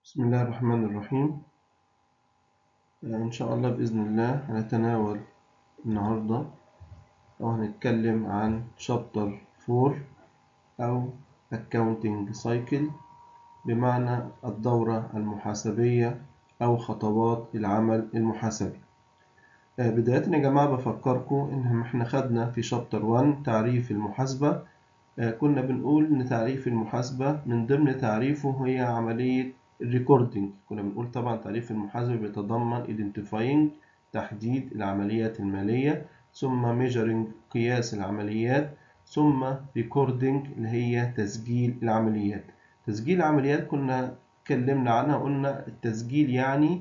بسم الله الرحمن الرحيم. إن شاء الله بإذن الله هنتناول النهاردة أو هنتكلم عن شابتر 4 أو Accounting Cycle، بمعنى الدورة المحاسبية أو خطوات العمل المحاسبي. بداية يا جماعة بفكركم إن إحنا خدنا في شابتر 1 تعريف المحاسبة. كنا بنقول إن تعريف المحاسبة من ضمن تعريفه هي عملية الريكوردينج. كنا بنقول طبعا تعريف المحاسبة بيتضمن identifying تحديد العمليات المالية، ثم measuring قياس العمليات، ثم recording اللي هي تسجيل العمليات. تسجيل العمليات كنا اتكلمنا عنها، قلنا التسجيل يعني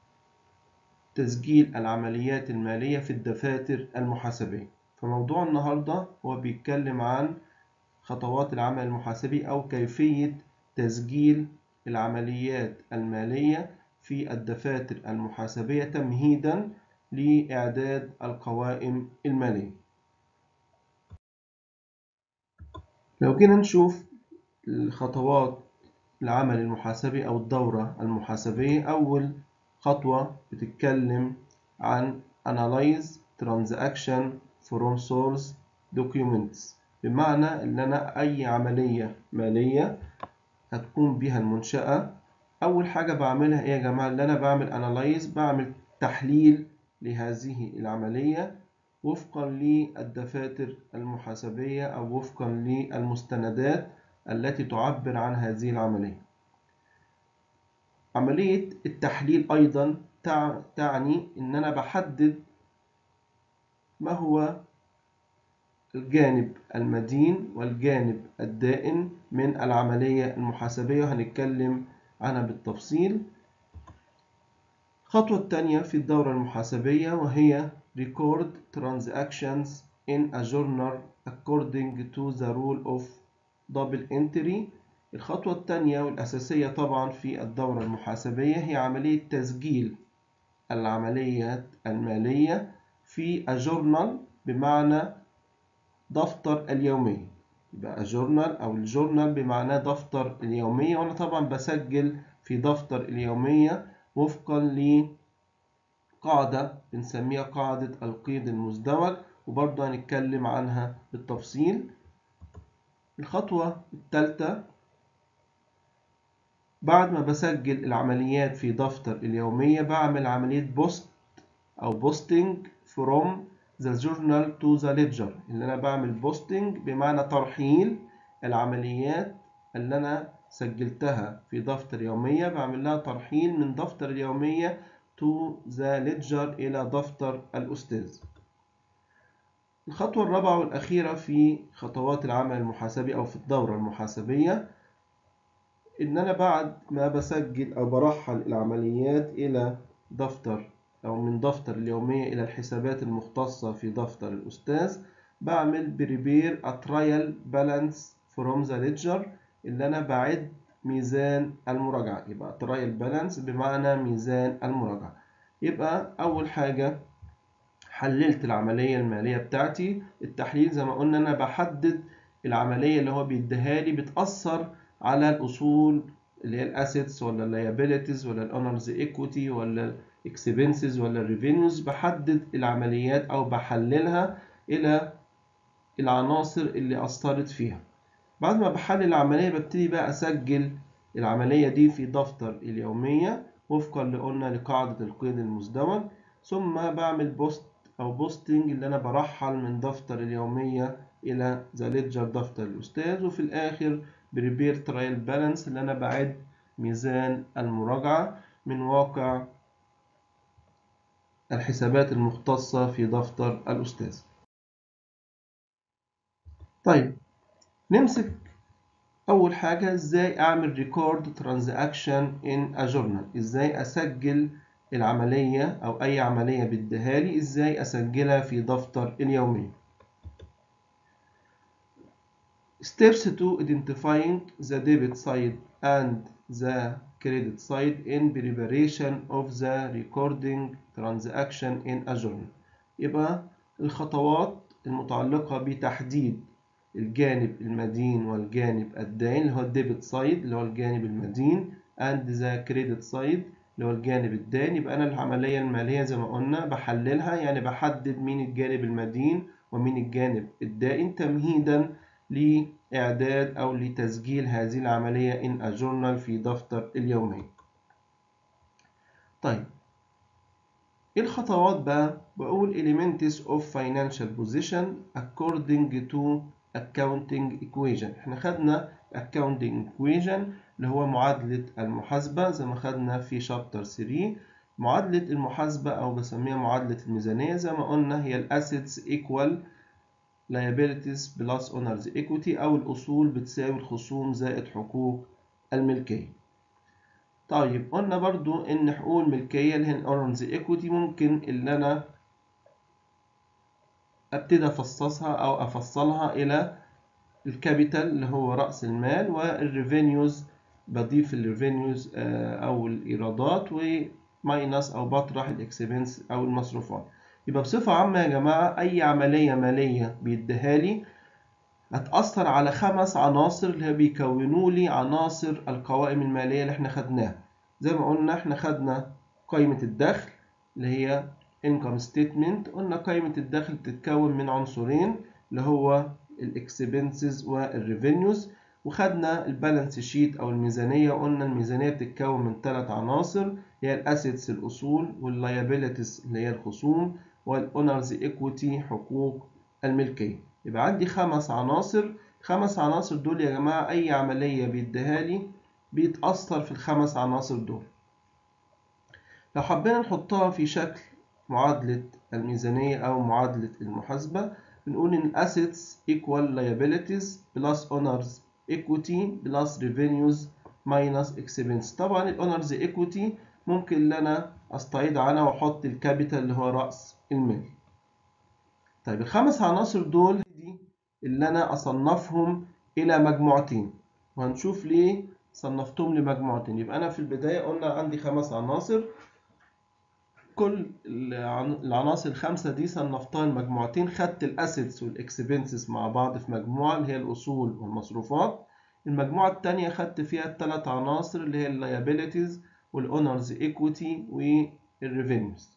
تسجيل العمليات المالية في الدفاتر المحاسبية. فموضوع النهاردة هو بيتكلم عن خطوات العمل المحاسبي أو كيفية تسجيل العمليات المالية في الدفاتر المحاسبية تمهيداً لإعداد القوائم المالية. لو جينا نشوف الخطوات العمل المحاسبي أو الدورة المحاسبية، أول خطوة بتتكلم عن Analyze Transaction from Source Documents، بمعنى إن أنا أي عملية مالية هتقوم بها المنشأة، أول حاجة بعملها إيه يا جماعة؟ اللي أنا بعمل Analyze، بعمل تحليل لهذه العملية وفقا للدفاتر المحاسبية أو وفقا للمستندات التي تعبر عن هذه العملية. عملية التحليل أيضا تعني إن أنا بحدد ما هو الجانب المدين والجانب الدائن من العملية المحاسبية، وهنتكلم عنها بالتفصيل. الخطوة الثانية في الدورة المحاسبية وهي Record Transactions in a Journal according to the rule of double entry. الخطوة الثانية والأساسية طبعا في الدورة المحاسبية هي عملية تسجيل العمليات المالية في a journal، بمعنى دفتر اليومية. يبقى جورنال أو الجورنال بمعنى دفتر اليومية، وأنا طبعا بسجل في دفتر اليومية وفقا لقاعدة بنسميها قاعدة القيد المزدوج، وبرضه هنتكلم عنها بالتفصيل. الخطوة الثالثة بعد ما بسجل العمليات في دفتر اليومية بعمل عملية بوست أو بوستنج from the journal to the ledger، اللي أنا بعمل بوستنج بمعنى ترحيل العمليات اللي أنا سجلتها في دفتر يومية، بعمل لها ترحيل من دفتر اليومية to the ledger إلى دفتر الأستاذ. الخطوة الرابعة والأخيرة في خطوات العمل المحاسبي أو في الدورة المحاسبية إن أنا بعد ما بسجل أو برحل العمليات إلى دفتر أو من دفتر اليومية إلى الحسابات المختصة في دفتر الأستاذ، بعمل Prepare a Trial Balance from the Ledger، اللي أنا بعد ميزان المراجعة. يبقى Trial Balance بمعنى ميزان المراجعة. يبقى أول حاجة حللت العملية المالية بتاعتي. التحليل زي ما قلنا أنا بحدد العملية اللي هو بيديها لي بتأثر على الأصول اللي هي الأسيتس ولا اللايبيليتيز ولا الأونرز إيكويتي ولا الإكسبنسز ولا الريفينيوز. بحدد العمليات أو بحللها إلى العناصر اللي أثرت فيها. بعد ما بحلل العملية ببتدي بقى أسجل العملية دي في دفتر اليومية وفقا اللي قلنا لقاعدة القيد المزدوج، ثم بعمل بوست أو بوستنج اللي أنا برحل من دفتر اليومية إلى ذا ليدجر دفتر الأستاذ، وفي الآخر بريبير ترايل بالانس اللي أنا بعد ميزان المراجعة من واقع الحسابات المختصة في دفتر الأستاذ. طيب نمسك أول حاجة إزاي أعمل ريكورد ترانزاكشن إن أ جورنال. إزاي أسجل العملية أو أي عملية بيديها لي إزاي أسجلها في دفتر اليومية. Steps to identifying the debit side and the credit side in preparation of the recording transaction in a journal. يبقى الخطوات المتعلقة بتحديد الجانب المدين والجانب الدائن اللي هو الديبت سايد اللي هو الجانب المدين، and the credit side اللي هو الجانب الدائن. يبقى أنا العملية المالية زي ما قلنا بحللها، يعني بحدد مين الجانب المدين ومين الجانب الدائن تمهيدا لإعداد أو لتسجيل هذه العملية in a journal في دفتر اليومية. طيب إيه الخطوات بقى؟ بقول elements of financial position according to accounting equation. احنا خدنا accounting equation اللي هو معادلة المحاسبة زي ما خدنا في شابتر 3. معادلة المحاسبة أو بسميها معادلة الميزانية زي ما قلنا هي assets equal liabilities plus owners equity، أو الأصول بتساوي الخصوم زائد حقوق الملكية. طيب قلنا برضو إن حقوق الملكية اللي هي owners equity ممكن اللي أنا أبتدي أفصصها أو أفصلها إلى الكابيتال اللي هو رأس المال، والريفينيوز بضيف الريفينيوز أو الإيرادات، وماينس أو بطرح الإكسبنس أو المصروفات. يبقى بصفة عامة يا جماعة أي عملية مالية بيديها لي هتأثر على 5 عناصر اللي هي بيكونوا لي عناصر القوائم المالية اللي احنا خدناها. زي ما قلنا احنا خدنا قائمة الدخل اللي هي income statement. قلنا قائمة الدخل بتتكون من عنصرين اللي هو الاكسبنسز والريفينيوز، وخدنا البالانس شيت او الميزانية. قلنا الميزانية بتتكون من 3 عناصر هي الاسيتس الاصول، واللايبيليتيز اللي هي الخصوم، والاونرز ايكويتي حقوق الملكية. يبقى عندي 5 عناصر. 5 عناصر دول يا جماعة أي عملية بيديها لي بيتأثر في ال5 عناصر دول. لو حبينا نحطها في شكل معادلة الميزانية أو معادلة المحاسبة بنقول إن assets equal liabilities plus owners equity plus revenues minus expense. طبعا ال owners equity ممكن إن أنا أستعيد عنها وأحط الكابيتال اللي هو رأس المال. طيب ال5 عناصر دول اللي أنا أصنفهم إلى مجموعتين، وهنشوف ليه صنفتهم لمجموعتين. يبقى أنا في البداية قلنا عندي 5 عناصر، كل العناصر ال5 دي صنفتها لمجموعتين. خدت الأسيتس والإكسبنسز مع بعض في مجموعة اللي هي الأصول والمصروفات. المجموعة التانية خدت فيها ال3 عناصر اللي هي اللايبيليتيز والأونرز إيكويتي والريفينيوز،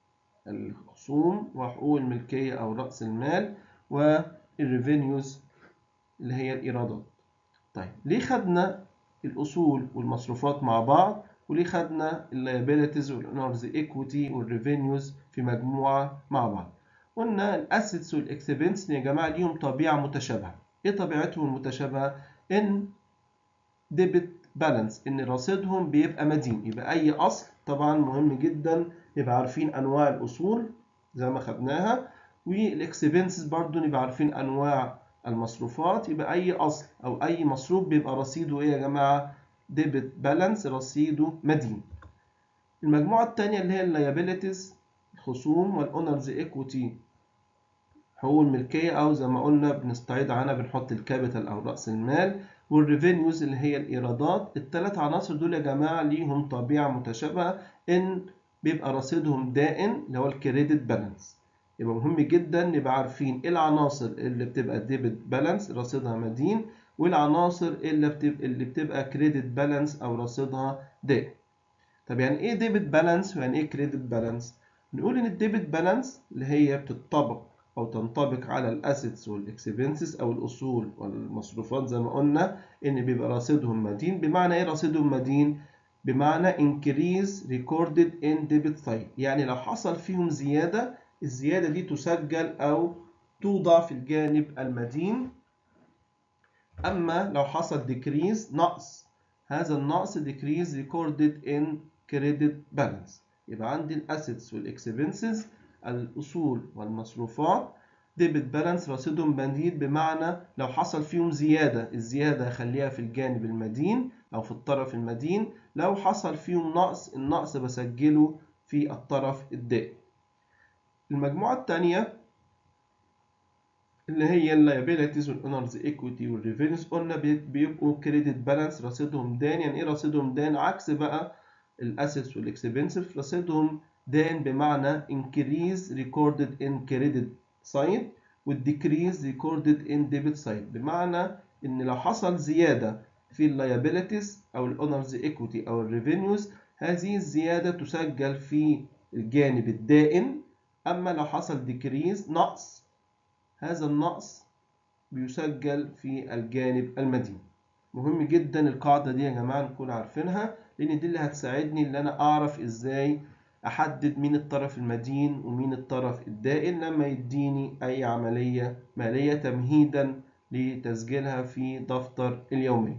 الخصوم وحقوق الملكية أو رأس المال، والريفينيوز اللي هي الإيرادات. طيب ليه خدنا الأصول والمصروفات مع بعض، وليه خدنا اللايبيليتيز والأونرز إيكويتي والريفينيوز في مجموعة مع بعض؟ قلنا الأسيتس والإكسبنس يا جماعة ليهم طبيعة متشابهة. إيه طبيعتهم المتشابهة؟ إن ديبت بالانس، إن رصيدهم بيبقى مدين. يبقى أي أصل طبعا مهم جدا نبقى عارفين أنواع الأصول زي ما خدناها، والإكسبنسز برضو نبقى عارفين أنواع المصروفات. يبقى أي أصل أو أي مصروف بيبقى رصيده إيه يا جماعة؟ ديبت بالانس، رصيده مدين. المجموعة التانية اللي هي اللايبيليتيز الخصوم، والأونرز إيكويتي حقوق الملكية أو زي ما قلنا بنستعيد عنها بنحط الكابيتال أو رأس المال، والريفينيوز اللي هي الإيرادات. ال3 عناصر دول يا جماعة ليهم طبيعة متشابهة إن بيبقى رصيدهم دائم اللي هو الكريدت بالانس. يبقى مهم جدا نبقى عارفين ايه العناصر اللي بتبقى ديبت بالانس رصيدها مدين، والعناصر اللي بتبقى كريدت بالانس او رصيدها دائم. طب يعني ايه ديبت بالانس ويعني ايه كريدت بالانس؟ نقول ان الديبت بالانس اللي هي بتطبق او تنطبق على الاسيتس والاكسبنسز او الاصول والمصروفات زي ما قلنا ان بيبقى رصيدهم مدين. بمعنى ايه رصيدهم مدين؟ بمعنى increase recorded in debit side، يعني لو حصل فيهم زيادة الزيادة دي تسجل أو توضع في الجانب المدين. أما لو حصل decrease نقص، هذا النقص decrease recorded in credit balance. يبقى عندي الأسيتس والإكسبنسز الأصول والمصروفات debit balance رصيدهم مدين، بمعنى لو حصل فيهم زيادة الزيادة هخليها في الجانب المدين أو في الطرف المدين. لو حصل فيهم نقص النقص بسجله في الطرف الدائم. المجموعة الثانية اللي هي اللايبيليتيز والاونرز ايكويتي والريفينيوز قلنا بيبقوا كريدت بالانس رصيدهم دان. يعني ايه رصيدهم دان؟ عكس بقى الاسيتس والاكسبنسز رصيدهم دان بمعنى increase recorded in credit side والdecrease recorded in debit side، بمعنى ان لو حصل زيادة في اللايبيليتيز أو الأونرز إيكويتي أو الريفينيوز، هذه الزيادة تسجل في الجانب الدائن. أما لو حصل ديكريز نقص، هذا النقص بيسجل في الجانب المدين. مهم جدا القاعدة دي يا جماعة نكون عارفينها، لأن دي اللي هتساعدني إن أنا أعرف إزاي أحدد مين الطرف المدين ومين الطرف الدائن لما يديني أي عملية مالية تمهيدا لتسجيلها في دفتر اليومية.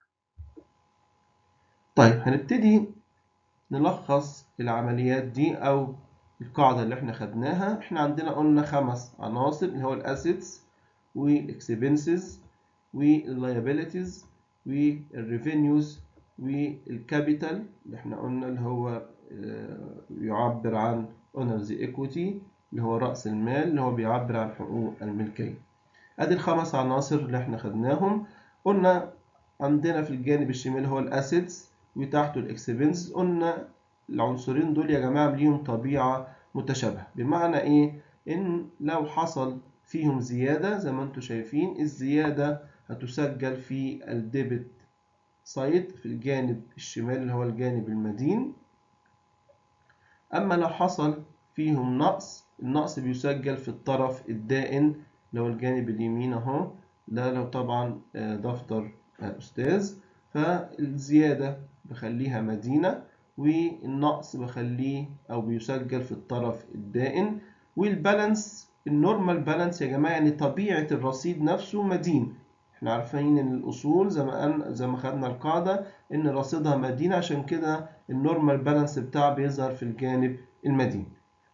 طيب هنبتدي نلخص العمليات دي أو القاعدة اللي احنا خدناها. احنا عندنا قلنا 5 عناصر اللي هو الأسيتس والإكسبنسز واللايبيليتيز والريفينيوز والكابيتال اللي احنا قلنا اللي هو يعبر عن اونرز ايكويتي اللي هو رأس المال اللي هو بيعبر عن حقوق الملكية. ادي ال5 عناصر اللي احنا خدناهم. قلنا عندنا في الجانب الشمال هو الاسيتس وتحته الاكسبنس. قلنا العنصرين دول يا جماعة ليهم طبيعة متشابهة. بمعنى ايه؟ ان لو حصل فيهم زيادة زي ما انتم شايفين، الزيادة هتسجل في الديبت سايد في الجانب الشمال اللي هو الجانب المدين. أما لو حصل فيهم نقص، النقص بيسجل في الطرف الدائن اللي هو الجانب اليمين أهو. ده لو طبعا دفتر أستاذ، فالزيادة بخليها مدينة والنقص بخليه أو بيسجل في الطرف الدائن. والبالانس النورمال بالانس يا جماعة يعني طبيعة الرصيد نفسه مدين. احنا عارفين ان الاصول زي ما خدنا القاعدة ان رصيدها مدين، عشان كده النورمال بالانس بتاعه بيظهر في الجانب المدين.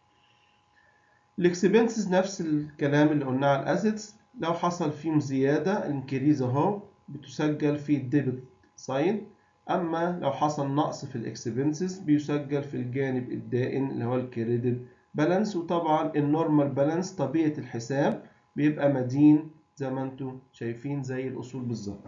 الاكسبنسز نفس الكلام اللي قلناه على الاسيتس، لو حصل فيهم زيادة الانكريز اهو بتسجل في الديبت سايد. اما لو حصل نقص في الاكسبنسز بيسجل في الجانب الدائن اللي هو الكريدت بالانس. وطبعا النورمال بالانس طبيعة الحساب بيبقى مدين زي ما انتم شايفين زي الاصول بالظبط.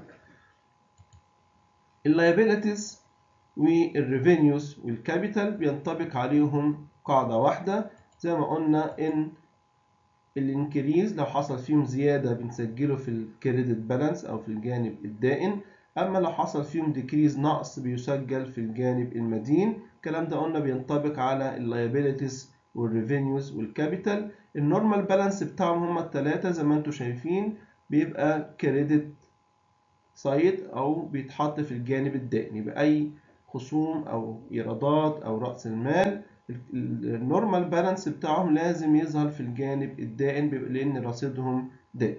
اللايبيليتيز والريفينيوز والكابيتال بينطبق عليهم قاعدة واحدة زي ما قلنا، ان الانكريز لو حصل فيهم زيادة بنسجله في الكريدت بالانس او في الجانب الدائن. اما لو حصل فيهم ديكريز نقص بيسجل في الجانب المدين. الكلام ده قلنا بينطبق على اللايبيليتيز والريفينيوز والكابيتال. النورمال بالانس بتاعهم هما الثلاثة زي ما انتم شايفين، بيبقى كريدت سايد او بيتحط في الجانب الدائن. يبقى اي خصوم او ايرادات او رأس المال النورمال بالانس بتاعهم لازم يظهر في الجانب الدائن لان رصيدهم دائم.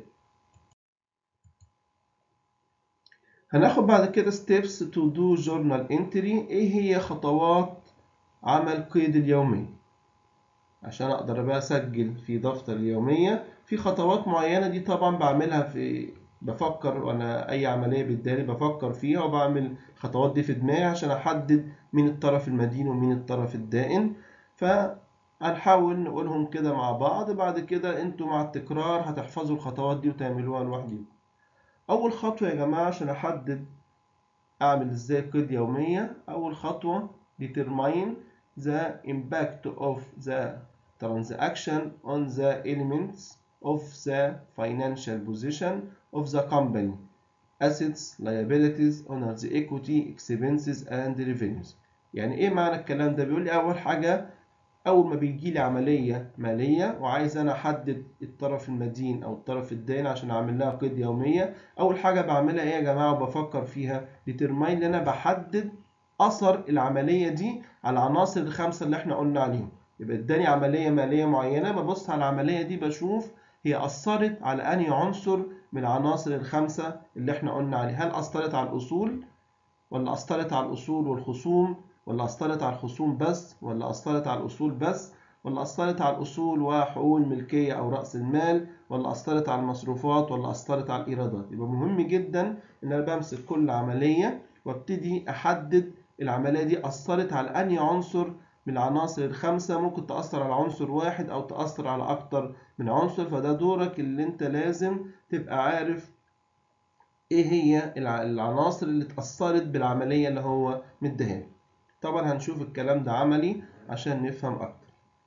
هناخد بعد كده steps to do journal entry. ايه هي خطوات عمل قيد اليومية؟ عشان اقدر بقى اسجل في دفتر اليومية في خطوات معينة. دي طبعا بعملها بفكر وانا اي عملية بتداري بفكر فيها وبعمل الخطوات دي في دماغي عشان احدد مين الطرف المدين ومين الطرف الدائن. فهنحاول نقولهم كده مع بعض، بعد كده انتوا مع التكرار هتحفظوا الخطوات دي وتعملوها لوحدكم. اول خطوة يا جماعة عشان احدد اعمل ازاي قيد يومية، اول خطوة determine the impact of the transaction on the elements of the financial position of the company: assets, liabilities, owners equity, expenses and revenues. يعني ايه معنى الكلام ده؟ بيقول لي اول حاجة اول ما بيجي لي عملية مالية وعايز انا احدد الطرف المدين او الطرف الدائن عشان اعمل لها قيد يومية، اول حاجة بعملها ايه يا جماعة وبفكر فيها؟ ديترماين، ان انا بحدد اثر العملية دي على العناصر الخمسة اللي احنا قلنا عليهم. يبقى اداني عملية مالية معينة، ببص على العملية دي بشوف هي اثرت على انهي عنصر من العناصر الخمسة اللي احنا قلنا عليها. هل اثرت على الاصول، ولا أثرت على الأصول والخصوم، ولا أثرت على الخصوم بس، ولا أثرت على الأصول بس، ولا أثرت على الأصول وحقوق الملكية أو رأس المال، ولا أثرت على المصروفات، ولا أثرت على الإيرادات. يبقى مهم جدا إن أنا بمسك كل عملية وابتدي أحدد العملية دي أثرت على أنهي عنصر من العناصر الخمسة. ممكن تأثر على عنصر واحد أو تأثر على أكتر من عنصر. فده دورك اللي أنت لازم تبقى عارف ايه هي العناصر اللي اتأثرت بالعملية اللي هو مديها. طبعا هنشوف الكلام ده عملي عشان نفهم اكتر.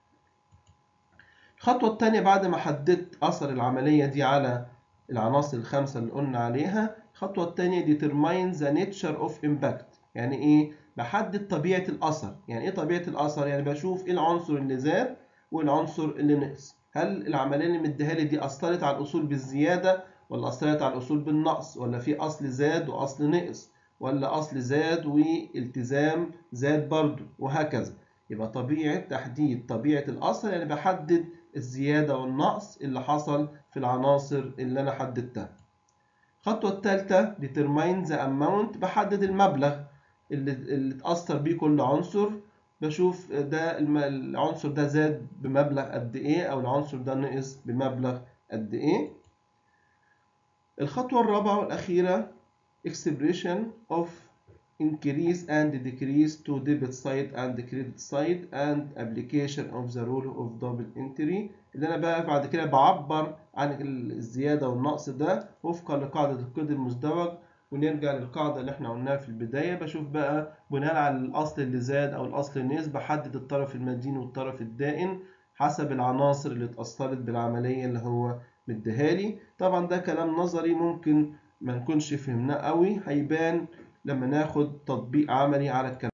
الخطوة التانية بعد ما حددت اثر العملية دي على العناصر الخمسة اللي قلنا عليها، الخطوة التانية determine the nature of impact. يعني ايه؟ بحدد طبيعة الأثر. يعني ايه طبيعة الأثر؟ يعني بشوف ايه العنصر اللي زاد والعنصر اللي نقص. هل العملية اللي مديها لي دي أثرت على الأصول بالزيادة ولا أثرت على الأصول بالنقص، ولا في أصل زاد وأصل نقص، ولا أصل زاد والتزام زاد برضو، وهكذا. يبقى تحديد طبيعة الأثر يعني بحدد الزيادة والنقص اللي حصل في العناصر اللي أنا حددتها. الخطوة الثالثة determine the amount. بحدد المبلغ اللي اتأثر بيه كل عنصر. بشوف ده العنصر ده زاد بمبلغ قد ايه او العنصر ده نقص بمبلغ قد ايه. الخطوة الرابعة والأخيرة expression of increase and decrease to debit side and credit side and application of the rule of double entry. اللي انا بقى بعد كده بعبر عن الزيادة والنقص ده وفقا لقاعدة القيد المزدوج. ونرجع للقاعدة اللي احنا قلناها في البداية. بشوف بقى بناء على الأصل اللي زاد أو الأصل اللي نقص بحدد الطرف المدين والطرف الدائن حسب العناصر اللي اتأثرت بالعملية اللي هو مديهالي. طبعا ده كلام نظري ممكن ما نكونش فهمناه قوي، هيبان لما ناخد تطبيق عملي على الكلام.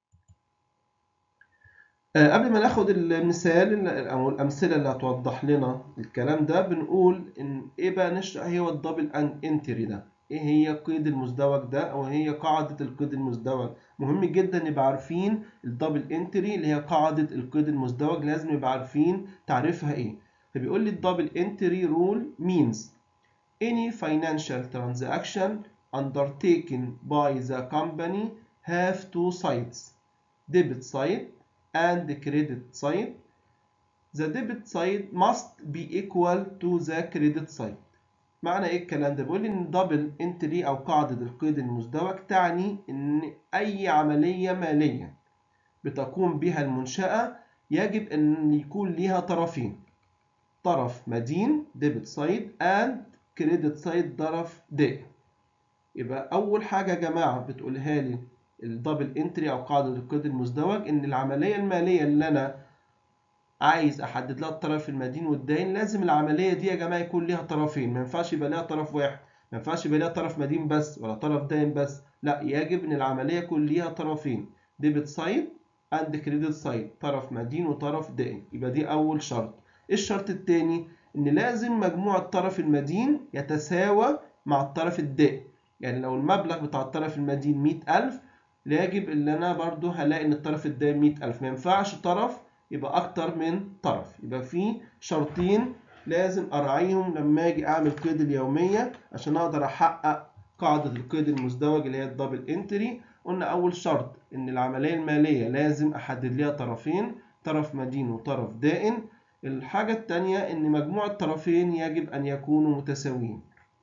قبل ما ناخد المثال او الامثله اللي هتوضح لنا الكلام ده، بنقول ان ايه بقى نشرح ايه هو الدبل انتري ده، ايه هي قيد المزدوج ده او هي قاعده القيد المزدوج. مهم جدا نبقى عارفين الدبل انتري اللي هي قاعده القيد المزدوج، لازم نبقى عارفين تعريفها ايه. فبيقول لي الدبل انتري رول means any financial transaction undertaken by the company have two sides, debit side and credit side. The debit side must be equal to the credit side. معنى ايه الكلام ده؟ بيقول ان دبل انتري او قاعدة القيد المزدوج تعني ان اي عملية مالية بتقوم بها المنشأة يجب ان يكون ليها طرفين، طرف مدين debit side and credit side طرف دائن. يبقى اول حاجة يا جماعة بتقولها لي الدبل انتري او قاعدة القيد المزدوج ان العملية المالية اللي انا عايز احدد لها الطرف المدين والدائن لازم العمليه دي يا جماعه يكون ليها طرفين، ما ينفعش يبقى ليها طرف واحد، ما ينفعش يبقى ليها طرف مدين بس ولا طرف دائن بس، لا يجب ان العمليه يكون ليها طرفين ديبت سايد اند كريدت سايد، طرف مدين وطرف دائن. يبقى دي اول شرط. الشرط الثاني ان لازم مجموع الطرف المدين يتساوى مع الطرف الدائن. يعني لو المبلغ بتاع الطرف المدين 100,000 يجب ان انا برضو هلاقي ان الطرف الدائن 100,000، ما ينفعش طرف يبقى اكتر من طرف. يبقى في شرطين لازم اراعيهم لما اجي اعمل قيد اليوميه عشان اقدر احقق قاعده القيد المزدوج اللي هي الدبل انتري. قلنا اول شرط ان العمليه الماليه لازم احدد ليها طرفين، طرف مدين وطرف دائن. الحاجه الثانيه ان مجموع الطرفين يجب ان يكونوا متساويين.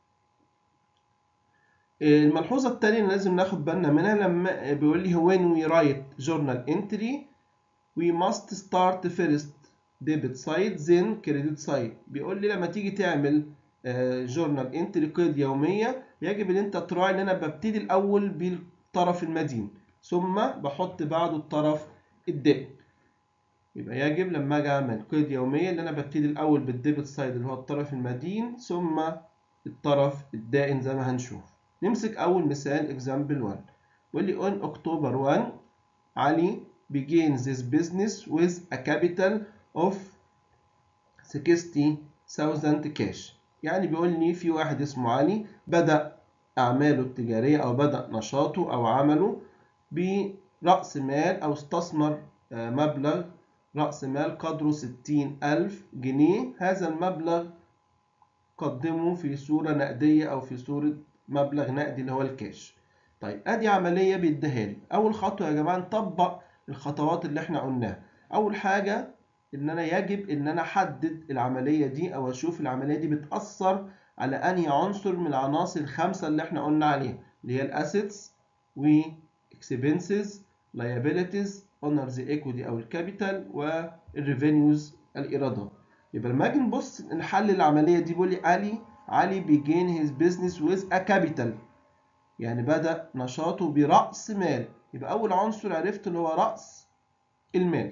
الملحوظه الثانيه اللي لازم ناخد بالنا منها لما بيقول لي when we write journal entry we must start first debit side then credit side. بيقول لي لما تيجي تعمل جورنال انتري قيد يوميه يجب ان انت تراعي ان انا ببتدي الاول بالطرف المدين ثم بحط بعده الطرف الدائن. يبقى يجب لما اجي اعمل قيد يوميه ان انا ببتدي الاول بالديبت سايد اللي هو الطرف المدين ثم الطرف الدائن زي ما هنشوف. نمسك اول مثال example 1. بيقول لي on October 1 علي begins this business with a capital of 60,000 cash. يعني بيقول لي في واحد اسمه علي بدأ أعماله التجارية أو بدأ نشاطه أو عمله برأس مال أو استثمر مبلغ رأس مال قدره 60,000 جنيه. هذا المبلغ قدمه في صورة نقدية أو في صورة مبلغ نقدي اللي هو الكاش. طيب ادي عملية بيديها لي. أول خطوة يا جماعة نطبق الخطوات اللي احنا قلناها. أول حاجة إن أنا يجب إن أنا أحدد العملية دي أو أشوف العملية دي بتأثر على أنهي عنصر من العناصر الخمسة اللي احنا قلنا عليها اللي هي الأسيتس و expenses liabilities owners equity أو الكابيتال والريفينيوز الإيرادات. يبقى لما اجي نبص نحلل العمليه دي بيقول لي علي begin his business with a capital، يعني بدأ نشاطه برأس مال. يبقى أول عنصر عرفت اللي هو رأس المال.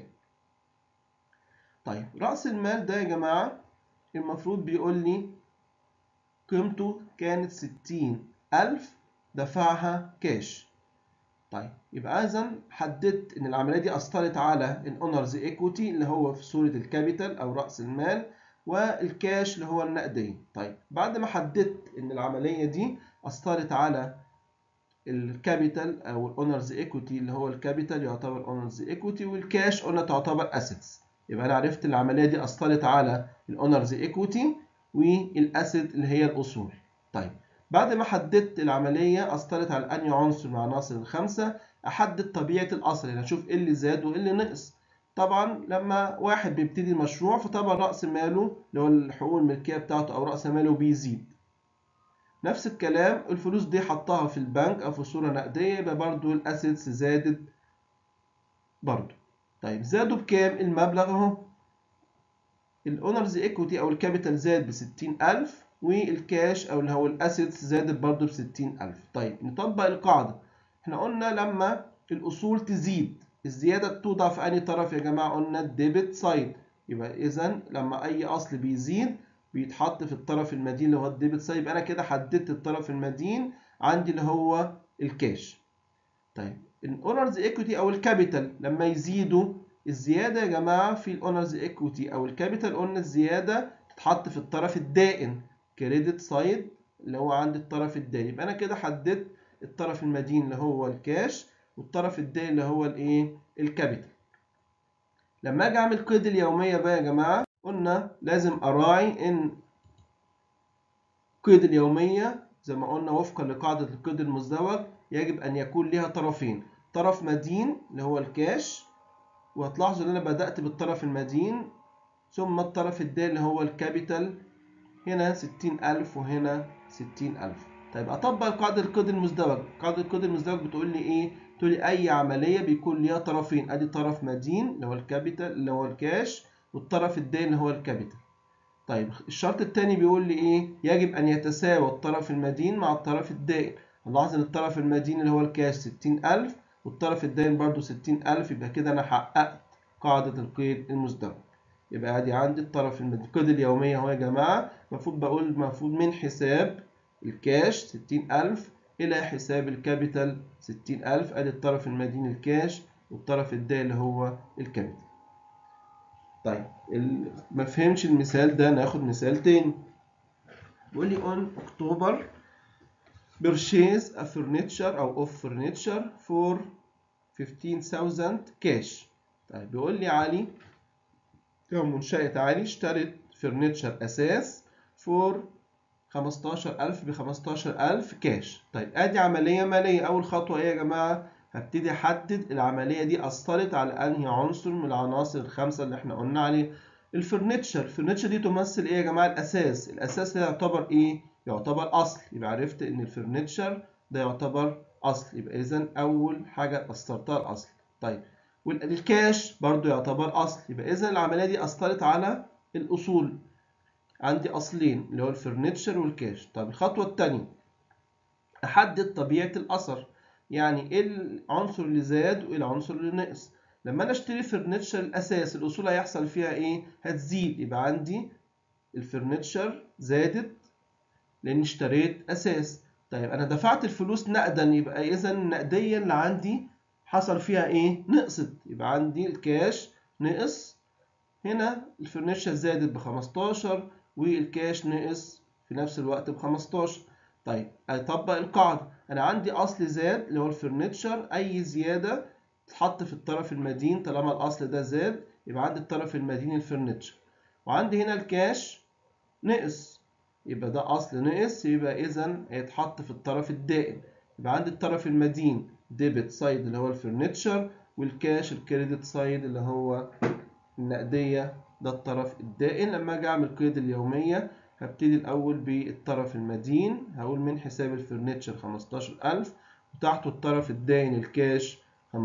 طيب رأس المال ده يا جماعة المفروض بيقول لي قيمته كانت 60 1000 دفعها كاش. طيب يبقى إذا حددت إن العملية دي أثرت على الأونرز إيكويتي اللي هو في صورة الكابيتال أو رأس المال، والكاش اللي هو النقدية. طيب بعد ما حددت إن العملية دي أثرت على الكابيتال أو الأونرز إيكويتي اللي هو الكابيتال يعتبر أونرز إيكويتي، والكاش قلنا تعتبر أسيتس، يبقى أنا عرفت العملية دي أثرت على الأونرز إيكويتي والأسيت اللي هي الأصول. طيب بعد ما حددت العملية أثرت على أنهي عنصر من العناصر الخمسة، أحدد طبيعة الأصل، يعني أشوف إيه اللي زاد وإيه اللي نقص. طبعا لما واحد بيبتدي مشروع فطبعا رأس ماله اللي هو الحقوق الملكية بتاعته أو رأس ماله بيزيد. نفس الكلام الفلوس دي حطها في البنك أو في صورة نقدية، يبقى برضو الأسيتس زادت برضو. طيب زادوا بكام؟ المبلغ أهو، الأونرز إيكويتي أو الكابيتال زاد ب60000، والكاش أو اللي هو الأسيتس زادت برضو ب60000. طيب نطبق القاعدة، احنا قلنا لما الأصول تزيد الزيادة توضع في أي طرف يا جماعة؟ قلنا الديبت سايد. يبقى إذا لما أي أصل بيزيد بيتحط في الطرف المدين اللي هو الديبت سايد، يبقى أنا كده حددت الطرف المدين عندي اللي هو الكاش. طيب الأونرز إيكويتي أو الكابيتال لما يزيدوا، الزيادة يا جماعة في الأونرز إيكويتي أو الكابيتال قلنا الزيادة تتحط في الطرف الدائن كريدت سايد اللي هو عند الطرف الدائن. يبقى أنا كده حددت الطرف المدين اللي هو الكاش والطرف الدائن اللي هو الإيه؟ الكابيتال. لما أجي أعمل قيد اليومية بقى يا جماعة، قلنا لازم أراعي إن قيد اليومية زي ما قلنا وفقا لقاعدة القيد المزدوج يجب أن يكون لها طرفين، طرف مدين اللي هو الكاش، وهتلاحظوا إن أنا بدأت بالطرف المدين ثم الطرف الدائن اللي هو الكابيتال، هنا 60000 وهنا 60000. طيب أطبق قاعدة القيد المزدوج، قاعدة القيد المزدوج بتقول لي إيه؟ تقول لي أي عملية بيكون ليها طرفين، أدي طرف مدين اللي هو الكابيتال اللي هو الكاش والطرف الدائن اللي هو الكابيتال. طيب الشرط الثاني بيقول لي ايه؟ يجب ان يتساوى الطرف المدين مع الطرف الدائن. هنلاحظ ان الطرف المدين اللي هو الكاش 60000 والطرف الدائن برضو 60000، يبقى كده انا حققت قاعدة القيد المزدوج. يبقى ادي عندي الطرف المدين. القيد اليومية اهو يا جماعة، المفروض من حساب الكاش 60000 الى حساب الكابيتال 60000، ادي الطرف المدين الكاش والطرف الدائن اللي هو الكابيتال. طيب ما فهمش المثال ده، ناخد مثال تاني. بيقول لي on October purchase a furniture أو of furniture for 15,000 cash. طيب بيقول لي علي أو منشأة علي اشترت فرنتشر أساس for 15000 ب15000 كاش. طيب أدي عملية مالية. أول خطوة إيه يا جماعة؟ هبتدي أحدد العملية دي أثرت على أنهي عنصر من العناصر الخمسة اللي إحنا قلنا عليه. الفرنتشر دي تمثل إيه يا جماعة؟ الأساس. الأساس ده يعتبر إيه؟ يعتبر أصل. يبقى عرفت إن الفرنتشر ده يعتبر أصل، يبقى إذا أول حاجة أثرتها الأصل. طيب والكاش برضو يعتبر أصل، يبقى إذا العملية دي أثرت على الأصول. عندي أصلين اللي هو الفرنتشر والكاش. طب الخطوة الثانية أحدد طبيعة الأثر، يعني إيه العنصر اللي زاد وإيه العنصر اللي نقص. لما أنا أشتري فرنتشر الأساس الأصول هيحصل فيها إيه؟ هتزيد، يبقى عندي الفرنتشر زادت لأني اشتريت أساس. طيب أنا دفعت الفلوس نقدا، يبقى إذا النقدية اللي عندي حصل فيها إيه؟ نقصت، يبقى عندي الكاش نقص. هنا الفرنتشر زادت ب15 والكاش نقص في نفس الوقت ب15. طيب اطبق القاعدة، انا عندي اصل زاد اللي هو الفرنتشر، اي زيادة تتحط في الطرف المدين طالما الاصل ده زاد يبقى عندي الطرف المدين الفرنتشر. وعندي هنا الكاش نقص، يبقى ده اصل نقص، يبقى اذا هيتحط في الطرف الدائن. يبقى عندي الطرف المدين ديبت سايد اللي هو الفرنتشر، والكاش الكريدت سايد اللي هو النقدية ده الطرف الدائن. لما اجي اعمل قيد اليومية هبتدي الاول بالطرف المدين، هقول من حساب الفرنتشر 15000 وتحته الطرف الدائن الكاش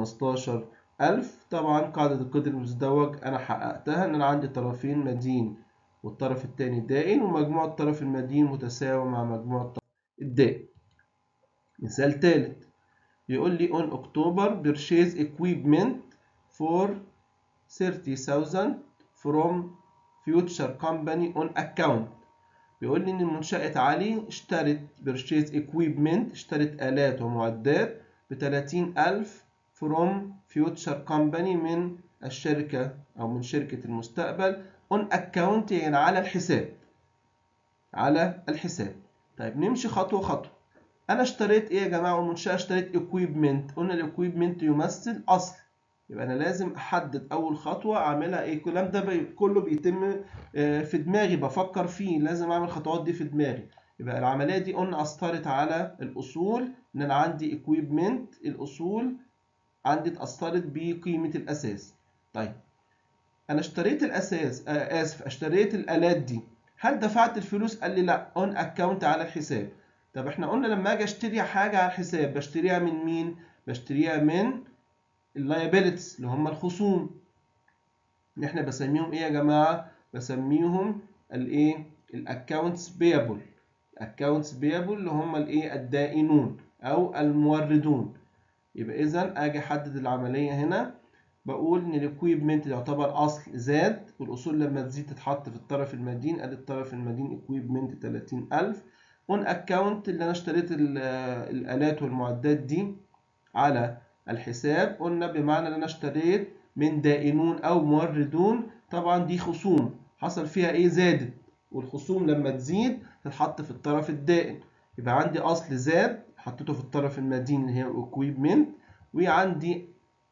15000. طبعا قاعدة القيد المزدوج انا حققتها ان انا عندي طرفين مدين والطرف الثاني دائن، ومجموع الطرف المدين متساوي مع مجموع الطرف الدائن. مثال ثالث يقول لي on October purchase equipment for 30,000 from future company on account. بيقول لي إن منشأة علي اشترت purchase equipment، اشترت آلات ومعدات ب30,000 from future company من الشركة أو من شركة المستقبل on account يعني على الحساب، على الحساب. طيب نمشي خطوة خطوة. أنا اشتريت إيه يا جماعة؟ المنشأة اشتريت equipment، قلنا equipment يمثل أصل، يبقى أنا لازم أحدد أول خطوة أعملها إيه. الكلام ده كله بيتم في دماغي، بفكر فيه، لازم أعمل الخطوات دي في دماغي. يبقى العملية دي قلنا أثرت على الأصول، إن أنا عندي equipment، الأصول عندي اتأثرت بقيمة الأساس. طيب أنا اشتريت الأساس، اشتريت الآلات دي، هل دفعت الفلوس؟ قال لي لا، on account على الحساب. طب احنا قلنا لما اجي اشتري حاجة على الحساب بشتريها من مين؟ بشتريها من اللايبيلتيز اللي هم الخصوم، اللي احنا بسميهم ايه يا جماعة؟ بسميهم الايه؟ الاكونتس بيبل. الاكونتس بيبل اللي هم الايه؟ الدائنون او الموردون. يبقى اذا اجي احدد العملية هنا، بقول ان الاكويبمنت يعتبر اصل زاد، والاصول لما تزيد تتحط في الطرف المدين، ادي الطرف المدين اكويبمنت 30,000 اون اكونت اللي انا اشتريت الالات والمعدات دي على الحساب. قلنا بمعنى ان انا اشتريت من دائنون او موردون، طبعا دي خصوم حصل فيها ايه؟ زادت، والخصوم لما تزيد تتحط في الطرف الدائن. يبقى عندي اصل زاد حطيته في الطرف المدين اللي هي الاكويبمنت، وعندي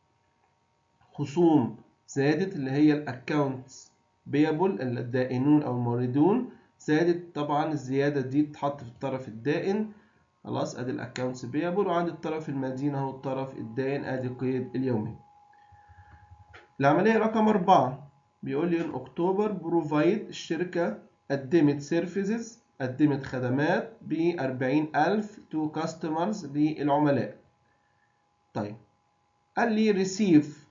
خصوم زادت اللي هي الاكونتس بيبل الدائنون او الموردون زادت، طبعا الزياده دي تتحط في الطرف الدائن. خلاص ادي الاكونتس بيبل، وعند الطرف المدين اهو الطرف الدائن، ادي قيد اليومي. العمليه رقم 4 بيقول لي ان اكتوبر بروفايد، الشركه قدمت سيرفيسز، قدمت خدمات ب 40,000 تو كاستمرز للعملاء. طيب قال لي ريسيف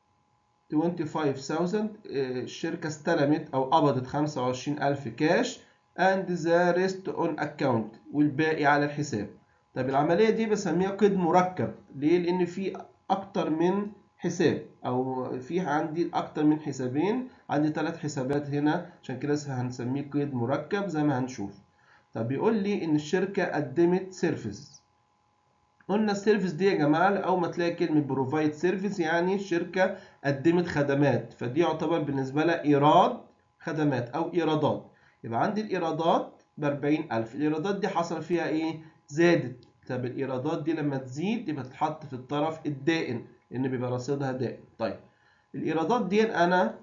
25,000، الشركة استلمت أو قبضت 25,000 كاش and the rest on account، والباقي على الحساب. طب العملية دي بسميها قيد مركب. ليه؟ لأن في أكتر من حساب، أو في عندي أكتر من حسابين، عندي 3 حسابات هنا، عشان كده هنسميه قيد مركب زي ما هنشوف. طب بيقول لي إن الشركة قدمت سيرفيس. قلنا السيرفيس دي يا جماعة أول ما تلاقي كلمة بروفايد سيرفيس يعني الشركة قدمت خدمات، فدي يعتبر بالنسبة لها إيراد خدمات أو إيرادات. يبقى عندي الإيرادات ب40,000، الإيرادات دي حصل فيها إيه؟ زادت. طب الإيرادات دي لما تزيد يبقى تتحط في الطرف الدائن، لأن بيبقى رصيدها دائم. طيب الإيرادات دي أنا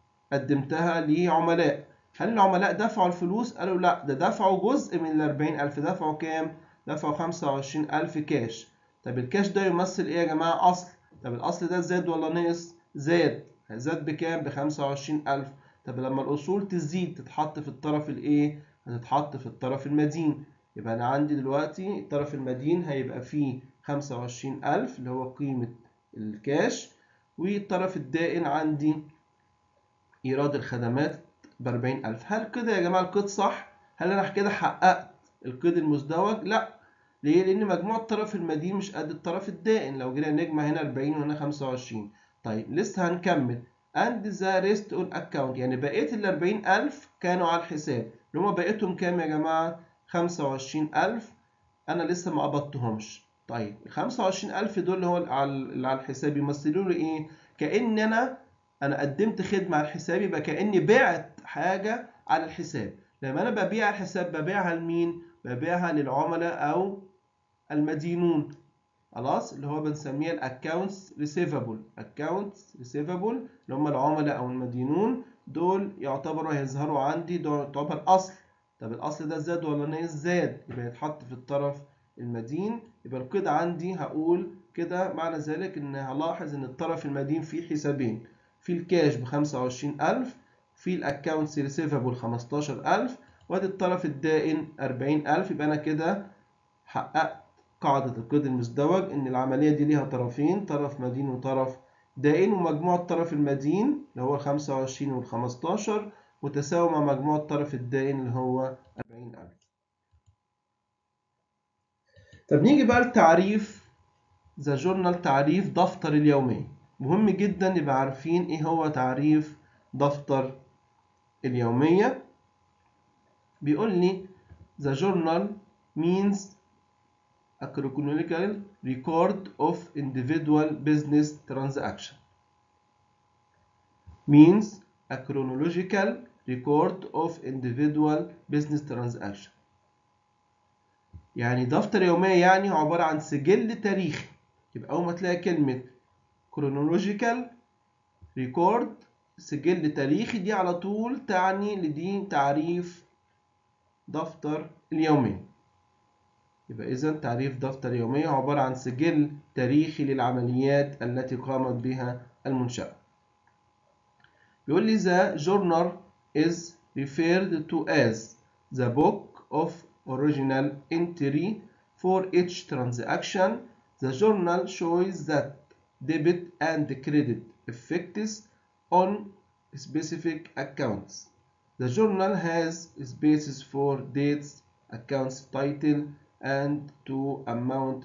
قدمتها لعملاء، هل العملاء دفعوا الفلوس؟ قالوا لا، ده دفعوا جزء من ال40,000. دفعوا كام؟ دفعوا 25,000 كاش. طب الكاش ده يمثل ايه يا جماعة؟ أصل. طب الأصل ده زاد ولا نقص؟ زاد. زاد بكام؟ ب25,000. طب لما الأصول تزيد تتحط في الطرف الايه؟ هتتحط في الطرف المدين. يبقى أنا عندي دلوقتي الطرف المدين هيبقى فيه 25,000 اللي هو قيمة الكاش، والطرف الدائن عندي إيراد الخدمات ب40,000. هل كده يا جماعة القيد صح؟ هل أنا كده حققت القيد المزدوج؟ لا. ليه؟ لأن مجموع الطرف المدين مش قد الطرف الدائن. لو جينا نجمع هنا 40 وهنا 25. طيب لسه هنكمل. and the rest on account، يعني بقية ال40,000 كانوا على الحساب، اللي هما بقيتهم كام يا جماعة؟ 25,000 أنا لسه ما قبضتهمش. طيب ال 25,000 دول اللي هو اللي على الحساب يمثلوا لي إيه؟ كأن أنا قدمت خدمة على الحساب، يبقى كأني بعت حاجة على الحساب. لما أنا ببيع على الحساب ببيعها لمين؟ ببيعها للعملاء أو المدينون. خلاص اللي هو بنسميه الأكاونتس ريسيفابل. أكاونتس ريسيفابل اللي هم العملاء أو المدينون، دول يعتبروا هيظهروا عندي، دول يعتبر أصل. طب الأصل ده زاد ولا نقص؟ زاد، يبقى يتحط في الطرف المدين. يبقى القيد عندي هقول كده معنى ذلك إن هلاحظ إن الطرف المدين فيه حسابين، في الكاش ب25,000، في الأكاونتس ريسيفابل 15,000، وادي الطرف الدائن 40,000. يبقى أنا كده حققت قاعدة القيد المزدوج، إن العملية دي ليها طرفين، طرف مدين وطرف دائن، ومجموع الطرف المدين اللي هو 25 وال15 متساوي مع مجموع الطرف الدائن اللي هو 40,000. طب نيجي بقى لتعريف ذا جورنال، تعريف دفتر اليومية. مهم جدا نبقى عارفين إيه هو تعريف دفتر اليومية. بيقول لي the journal means a chronological record of individual business transaction. means a chronological record of individual business transaction. يعني دفتر يومية يعني عبارة عن سجل تاريخي. يبقى أول ما تلاقي كلمة chronological record سجل تاريخي دي على طول تعني لدي تعريف دفتر اليومية. يبقى إذا تعريف دفتر يومية عبارة عن سجل تاريخي للعمليات التي قامت بها المنشأة. بيقول لي the journal is referred to as the book of original entry for each transaction. The journal shows that debit and credit effects on specific accounts. The journal has spaces for dates, accounts title, and to amount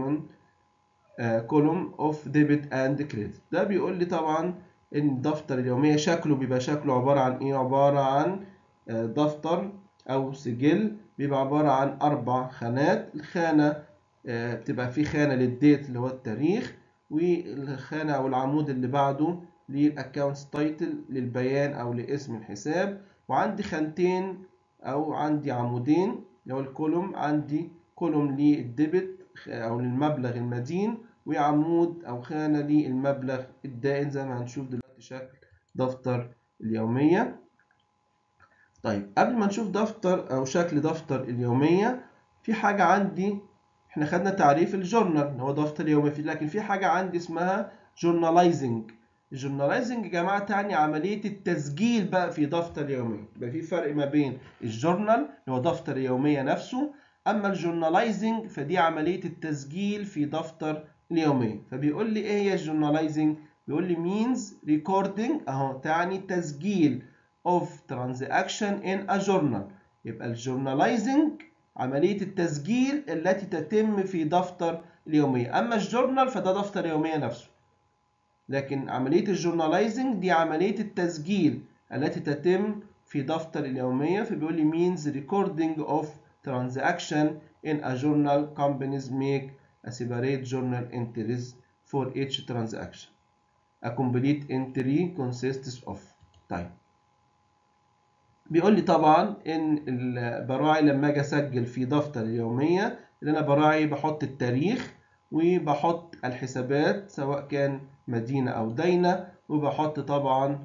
column of debit and credit. ده بيقول لي طبعا ان الدفتر اليومية شكله بيبقى عبارة عن ايه؟ عبارة عن دفتر او سجل بيبقى عبارة عن 4 خانات. الخانة بتبقى في خانة للديت اللي هو التاريخ، والخانة او العمود اللي بعده للاكونتس تايتل للبيان او لاسم الحساب، وعندي خانتين او عندي عمودين اللي هو الكولوم، عندي كولوم للديبت او للمبلغ المدين، وعمود او خانة للمبلغ الدائن زي ما هنشوف دلوقتي شكل دفتر اليومية. طيب قبل ما نشوف دفتر او شكل دفتر اليومية، في حاجة عندي، احنا خدنا تعريف الجورنال اللي هو دفتر يومي، لكن في حاجة عندي اسمها جورنالايزنج. الجورنالايزنج يا جماعة تعني عملية التسجيل بقى في دفتر يومي. يبقى في فرق ما بين الجورنال اللي هو دفتر يومية نفسه، اما الجورنالايزنج فدي عملية التسجيل في دفتر اليومية. فبيقول لي ايه هي الجورنالايزنج؟ بيقول لي means recording اهو تعني تسجيل of transaction in a journal. يبقى الجورنالايزنج عملية التسجيل التي تتم في دفتر اليومية، أما الجورنال فده دفتر يومية نفسه. لكن عملية الجورنالايزنج دي عملية التسجيل التي تتم في دفتر اليومية. فبيقول لي means recording of transaction in a journal. Companies make a separate journal entries for each transaction. A complete entry consists of. طيب بيقول لي طبعا ان البراعي لما اجي اسجل في دفتر اليوميه، اللي انا براعي بحط التاريخ وبحط الحسابات سواء كان مدينه او دينه، وبحط طبعا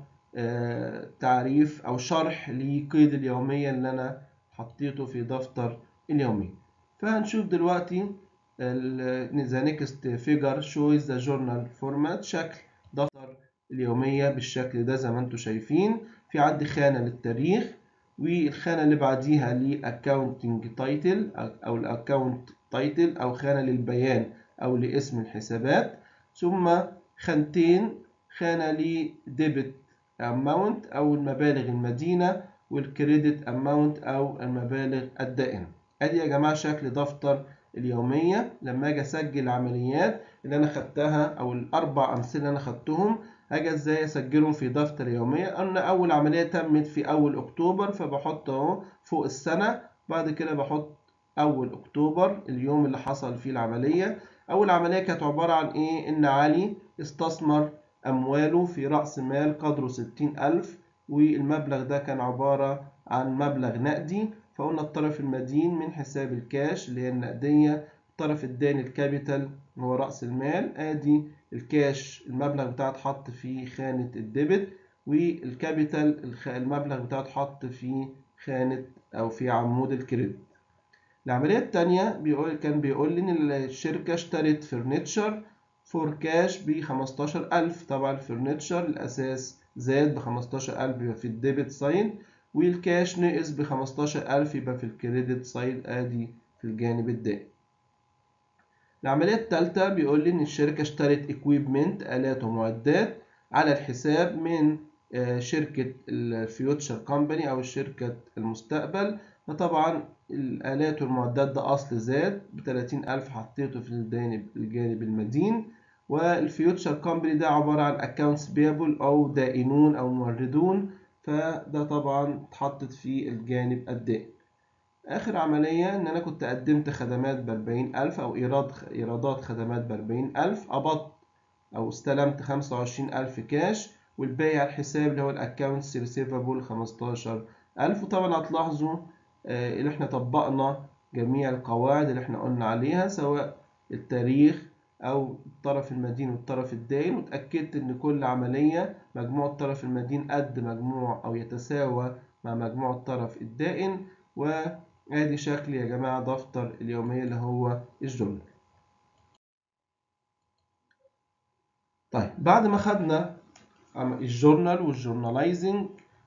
تعريف او شرح لقيد اليوميه اللي انا حطيته في دفتر اليوميه. فهنشوف دلوقتي the next figure shows the journal format. شكل دفتر اليوميه بالشكل ده زي ما انتم شايفين. في عندي خانة للتاريخ، والخانة اللي بعديها لأكاونتنج تايتل أو الأكاونت تايتل، أو خانة للبيان أو لاسم الحسابات، ثم خانتين، خانة لديبت أماونت أو المبالغ المدينة، والكريدت أماونت أو المبالغ الدائنة. أدي يا جماعة شكل دفتر اليومية لما أجي أسجل العمليات اللي أنا خدتها أو الأربع أمثلة اللي أنا خدتهم. هاجي ازاي اسجلهم في دفتر يومية؟ قلنا اول عملية تمت في اول اكتوبر، فبحط اهو فوق السنة. بعد كده بحط اول اكتوبر اليوم اللي حصل فيه العملية. اول عملية كانت عبارة عن ايه؟ ان علي استثمر امواله في رأس مال قدره 60,000، والمبلغ ده كان عبارة عن مبلغ نقدي. فقلنا الطرف المدين من حساب الكاش اللي هي النقدية، الطرف الداني الكابيتال هو رأس المال. ادي الكاش المبلغ بتاعه اتحط في خانة الديبت، والكابيتال المبلغ بتاعه اتحط في خانة أو في عمود الكريدت. العملية التانية كان بيقول لي إن الشركة اشترت فرنتشر فور كاش ب 15,000. طبعا الفرنتشر الأساس زاد ب 15,000 يبقى في الديبت سايد، والكاش نقص ب 15,000 يبقى في الكريدت سايد، آدي في الجانب الدائم. العملية الثالثة بيقول لي إن الشركة اشترت equipment آلات ومعدات على الحساب من شركة الفيوتشر كومباني أو شركة المستقبل. فطبعا الآلات والمعدات ده أصل زاد ب30,000 حطيته في الجانب المدين، والفيوتشر كومباني ده عبارة عن accounts payable أو دائنون أو موردون، فده طبعا اتحطت في الجانب الدائن. آخر عملية إن أنا كنت قدمت خدمات ب40,000 أو إيرادات خدمات ب40,000، قبضت أو استلمت 25,000 كاش، والباقي على الحساب اللي هو الأكاونتس ريسيفابل 15,000. وطبعا هتلاحظوا إن إحنا طبقنا جميع القواعد اللي إحنا قلنا عليها، سواء التاريخ أو الطرف المدين والطرف الدائن، وتأكدت إن كل عملية مجموع الطرف المدين قد مجموع أو يتساوى مع مجموع الطرف الدائن. وادي شكل يا جماعة دفتر اليومية اللي هو الجورنال. طيب بعد ما خدنا الجورنال والجورناليزنج،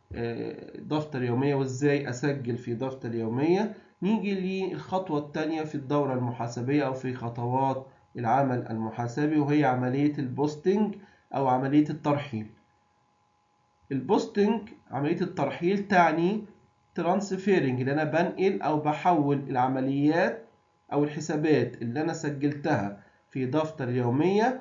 دفتر يومية وازاي اسجل في دفتر يومية، نيجي للخطوة الثانية في الدورة المحاسبية او في خطوات العمل المحاسبي، وهي عملية البوستنج او عملية الترحيل. البوستنج عملية الترحيل تعني ترانسفيرنج، اللي انا بنقل او بحول العمليات او الحسابات اللي انا سجلتها في دفتر يومية،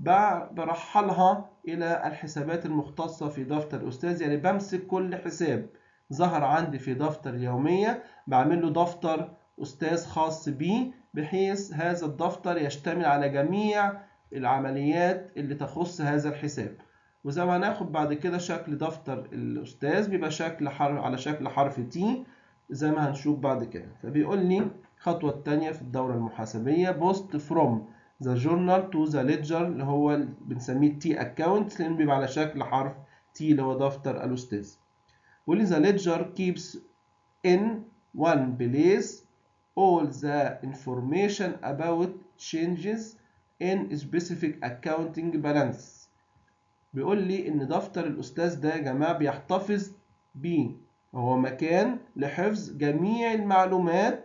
برحلها الى الحسابات المختصة في دفتر الاستاذ. يعني بمسك كل حساب ظهر عندي في دفتر يومية بعمل له دفتر استاذ خاص بيه، بحيث هذا الدفتر يشتمل على جميع العمليات اللي تخص هذا الحساب. وزي ما هناخد بعد كده شكل دفتر الأستاذ بيبقى شكل حرف على شكل حرف تي زي ما هنشوف بعد كده. فبيقول لي الخطوة الثانية في الدورة المحاسبية بوست فروم ذا جورنال تو ذا ليدجر، اللي هو بنسميه تي أكاونت لأن بيبقى على شكل حرف تي اللي هو دفتر الأستاذ. واللي ذا ليدجر keeps in one place all the information about changes in specific accounting balance. بيقول لي إن دفتر الأستاذ ده يا جماعة بيحتفظ بيه، هو مكان لحفظ جميع المعلومات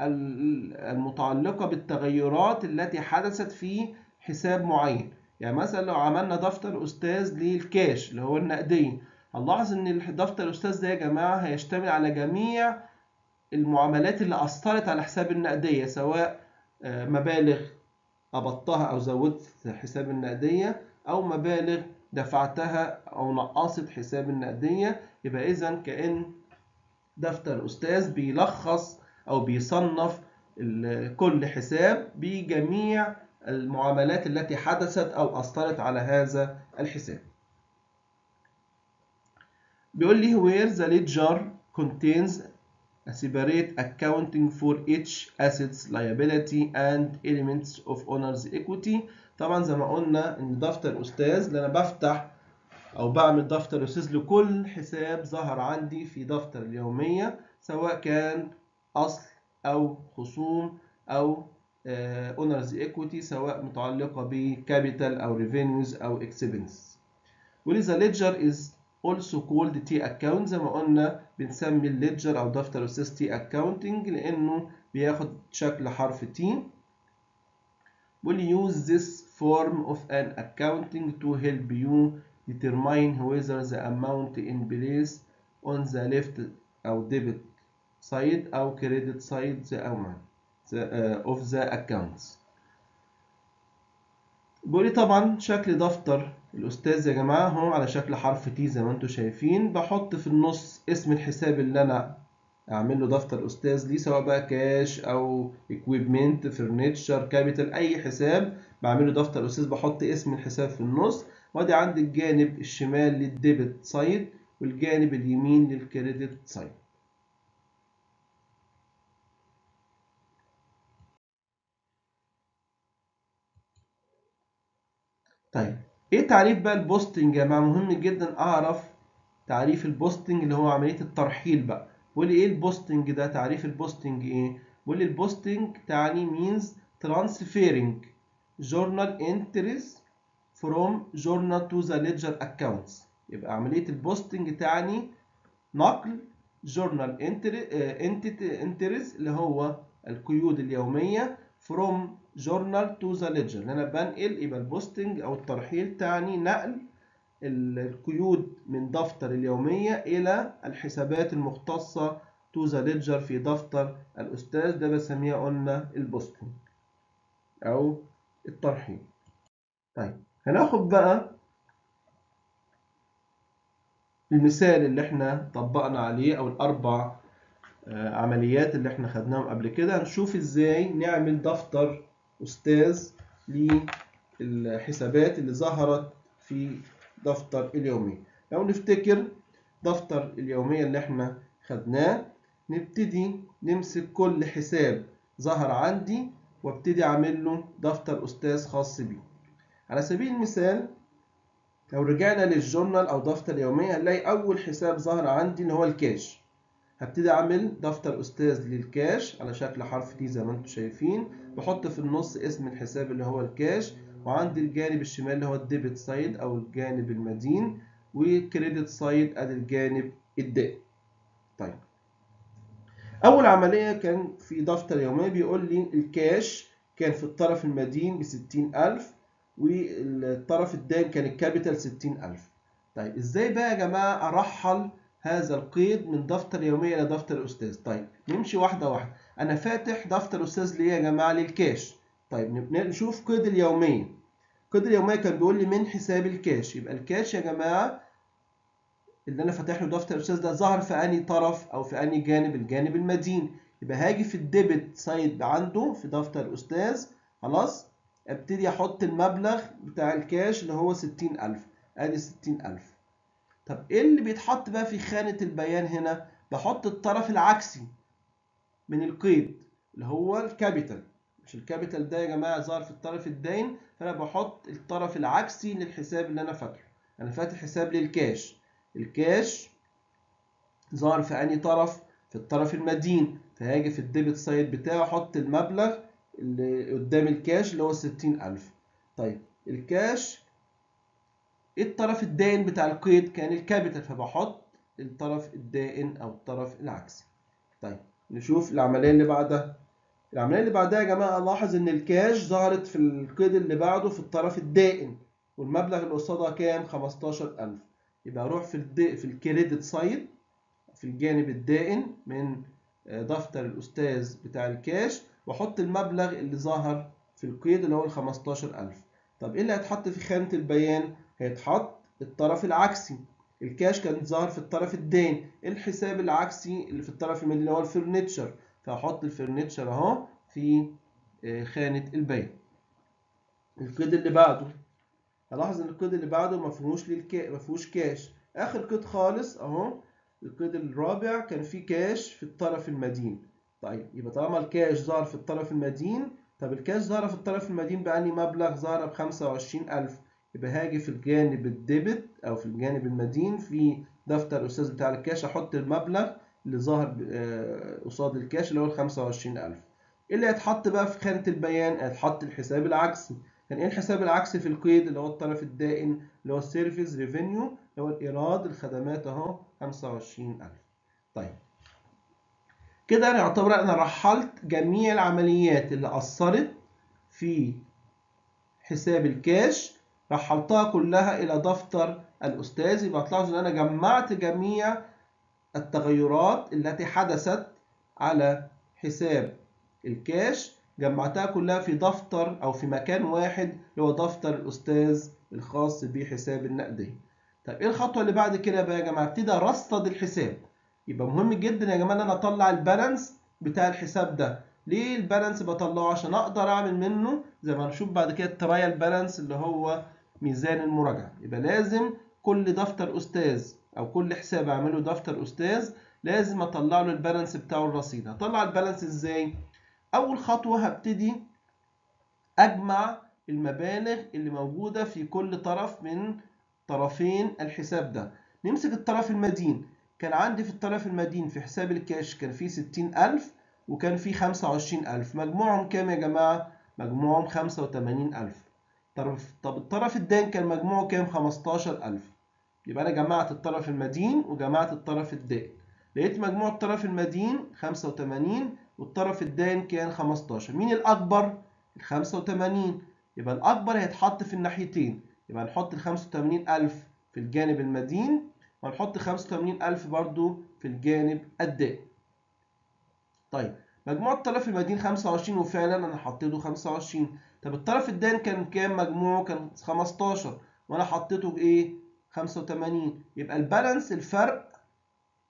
المتعلقة بالتغيرات التي حدثت في حساب معين. يعني مثلا لو عملنا دفتر أستاذ للكاش اللي هو النقدية، هنلاحظ إن دفتر الأستاذ ده يا جماعة هيشتمل على جميع المعاملات اللي أثرت على حساب النقدية، سواء مبالغ قبضتها أو زودت حساب النقدية، أو مبالغ دفعتها أو نقصت حساب النقدية. يبقى إذا كأن دفتر الأستاذ بيلخص أو بيصنف كل حساب بجميع المعاملات التي حدثت أو أثرت على هذا الحساب. بيقول لي where the ledger contains a separate accounting for each assets, liability and elements of owner's equity. طبعا زي ما قلنا ان دفتر استاذ اللي انا بفتح او بعمل دفتر استاذ لكل حساب ظهر عندي في دفتر اليومية، سواء كان اصل او خصوم او owner's equity، سواء متعلقة بكابيتال او revenues او expense. ولذا ledger is also called T account. زي ما قلنا بنسمي الليدجر او دفتر استاذ T accounting لانه بياخد شكل حرف T. will use this form of an accounting to help you determine whether the amount in place on the left او debit side او credit side the amount of the accounts. بيقول لي طبعا شكل دفتر الأستاذ يا جماعة هو على شكل حرف تي زي ما انتم شايفين. بحط في النص اسم الحساب اللي أنا أعمل له دفتر أستاذ ليه، سواء بقى كاش أو equipment furniture capital، أي حساب بعمل له دفتر أستاذ بحط اسم الحساب في النص. وأدي عندي الجانب الشمال للديبت سايد والجانب اليمين للكريدت سايد. طيب ايه تعريف بقى البوستنج يا جماعه؟ مهم جدا اعرف تعريف البوستنج اللي هو عمليه الترحيل بقى. بيقول لي ايه البوستنج ده؟ تعريف البوستنج ايه؟ بيقول لي البوستنج تعني means transferring journal entries from journal to the ledger accounts. يبقى عمليه البوستنج تعني نقل journal entries اللي هو القيود اليوميه from journal to the ledger اللي انا بنقل. يبقى البوستنج او الترحيل تعني نقل القيود من دفتر اليومية إلى الحسابات المختصة to the ledger في دفتر الأستاذ. ده بسميها قلنا البوستنج أو الترحيل. طيب هناخد بقى المثال اللي احنا طبقنا عليه أو الأربع عمليات اللي احنا خدناهم قبل كده، هنشوف ازاي نعمل دفتر أستاذ للحسابات اللي ظهرت في دفتر اليومية. لو نفتكر دفتر اليومية اللي احنا خدناه، نبتدي نمسك كل حساب ظهر عندي وابتدي اعمل له دفتر أستاذ خاص بيه. على سبيل المثال لو رجعنا للجورنال أو دفتر اليومية هنلاقي أول حساب ظهر عندي اللي هو الكاش. هبتدي أعمل دفتر أستاذ للكاش على شكل حرف تي زي ما انتم شايفين، بحط في النص اسم الحساب اللي هو الكاش، وعندي الجانب الشمال اللي هو الديبت سايد أو الجانب المدين، وكريدت سايد أدي الجانب الدائن. طيب أول عملية كان في دفتر يومي بيقول لي الكاش كان في الطرف المدين ب60,000 والطرف الدائن كان الكابيتال 60,000. طيب ازاي بقى يا جماعة أرحل هذا القيد من دفتر يومي إلى دفتر أستاذ؟ طيب نمشي واحدة واحدة. أنا فاتح دفتر أستاذ ليه يا جماعة؟ للكاش. طيب نشوف قيد اليومية. قيد اليومية كان بيقول لي من حساب الكاش، يبقى الكاش يا جماعة اللي انا فاتح له دفتر الاستاذ ده ظهر في انهي طرف او في انهي جانب؟ الجانب المدين. يبقى هاجي في الديبت سايد عنده في دفتر الاستاذ، خلاص ابتدي احط المبلغ بتاع الكاش اللي هو 60,000، ادي 60,000. طب ايه اللي بيتحط بقى في خانة البيان هنا؟ بحط الطرف العكسي من القيد اللي هو الكابيتال. مش الكابيتال ده يا جماعة ظهر في الطرف الداين، فانا بحط الطرف العكسي للحساب اللي انا فاتحه. انا فاتح حساب للكاش، الكاش ظهر في أنهي طرف؟ في الطرف المدين، فهاجي في الديبت سايد بتاعه أحط المبلغ اللي قدام الكاش اللي هو 60,000. طيب الكاش إيه الطرف الدائن بتاع القيد؟ كان الكابيتال، فبحط الطرف الدائن أو الطرف العكسي. طيب نشوف العملية اللي بعدها. العملية اللي بعدها يا جماعة ألاحظ إن الكاش ظهرت في القيد اللي بعده في الطرف الدائن، والمبلغ اللي قصادها كام؟ 15,000. يبقى أروح في الكريدت سايد في الجانب الدائن من دفتر الأستاذ بتاع الكاش، وأحط المبلغ اللي ظهر في القيد اللي هو 15,000. طب إيه اللي هيتحط في خانة البيان؟ هيتحط الطرف العكسي. الكاش كان ظاهر في الطرف الدائن، الحساب العكسي اللي في الطرف المدين اللي هو الفرنتشر، فهحط الفرنتشر أهو في خانة البيان. القيد اللي بعده، هلاحظ إن القيد اللي بعده ما فيهوش كاش. آخر قيد خالص أهو القيد الرابع كان فيه كاش في الطرف المدين. طيب يبقى طالما الكاش ظهر في الطرف المدين، طب الكاش ظهر في الطرف المدين بأنهي مبلغ؟ ظهر ب25,000. يبقى هاجي في الجانب الديبت أو في الجانب المدين في دفتر الأستاذ بتاع الكاش أحط المبلغ اللي ظهر قصاد الكاش اللي هو ال25,000. إيه اللي هيتحط بقى في خانة البيان؟ هيتحط الحساب العكسي. كان ايه الحساب العكسي في القيد؟ اللي هو الطرف الدائن اللي هو السيرفيس ريفينيو اللي هو الايراد الخدمات اهو 25,000. طيب كده انا يعتبر انا رحلت جميع العمليات اللي اثرت في حساب الكاش، رحلتها كلها الى دفتر الاستاذ. يبقى تلاحظوا ان انا جمعت جميع التغيرات التي حدثت على حساب الكاش، جمعتها كلها في دفتر او في مكان واحد اللي هو دفتر الاستاذ الخاص بحساب النقديه. طيب ايه الخطوه اللي بعد كده بقى يا جماعه؟ ابتدي ارصد الحساب. يبقى مهم جدا يا جماعه ان انا اطلع البالانس بتاع الحساب ده. ليه البالانس بطلعه؟ عشان اقدر اعمل منه زي ما هنشوف بعد كده الترايل بالانس اللي هو ميزان المراجعه. يبقى لازم كل دفتر استاذ او كل حساب اعمله دفتر استاذ لازم اطلع له البالانس بتاعه الرصيد. هطلع البالانس ازاي؟ اول خطوه هبتدي اجمع المبالغ اللي موجوده في كل طرف من طرفين الحساب ده. نمسك الطرف المدين. كان عندي في الطرف المدين في حساب الكاش كان فيه 60,000 وكان فيه 25,000. مجموعهم كام يا جماعه؟ مجموعهم 85,000. طب الطرف الدائن كان مجموعه كام؟ 15,000. يبقى انا جمعت الطرف المدين وجمعت الطرف الدائن، لقيت مجموع الطرف المدين 85 والطرف الدائن كان 15. مين الاكبر؟ ال 85. يبقى الاكبر هيتحط في الناحيتين، يبقى نحط ال 85,000 في الجانب المدين وهنحط 85,000 برضو في الجانب الدائن. طيب مجموع الطرف المدين 25 وفعلا انا حطيته 25. طب الطرف الدائن كان كام مجموعه؟ كان 15 وانا حطيته بايه؟ 85. يبقى البالانس الفرق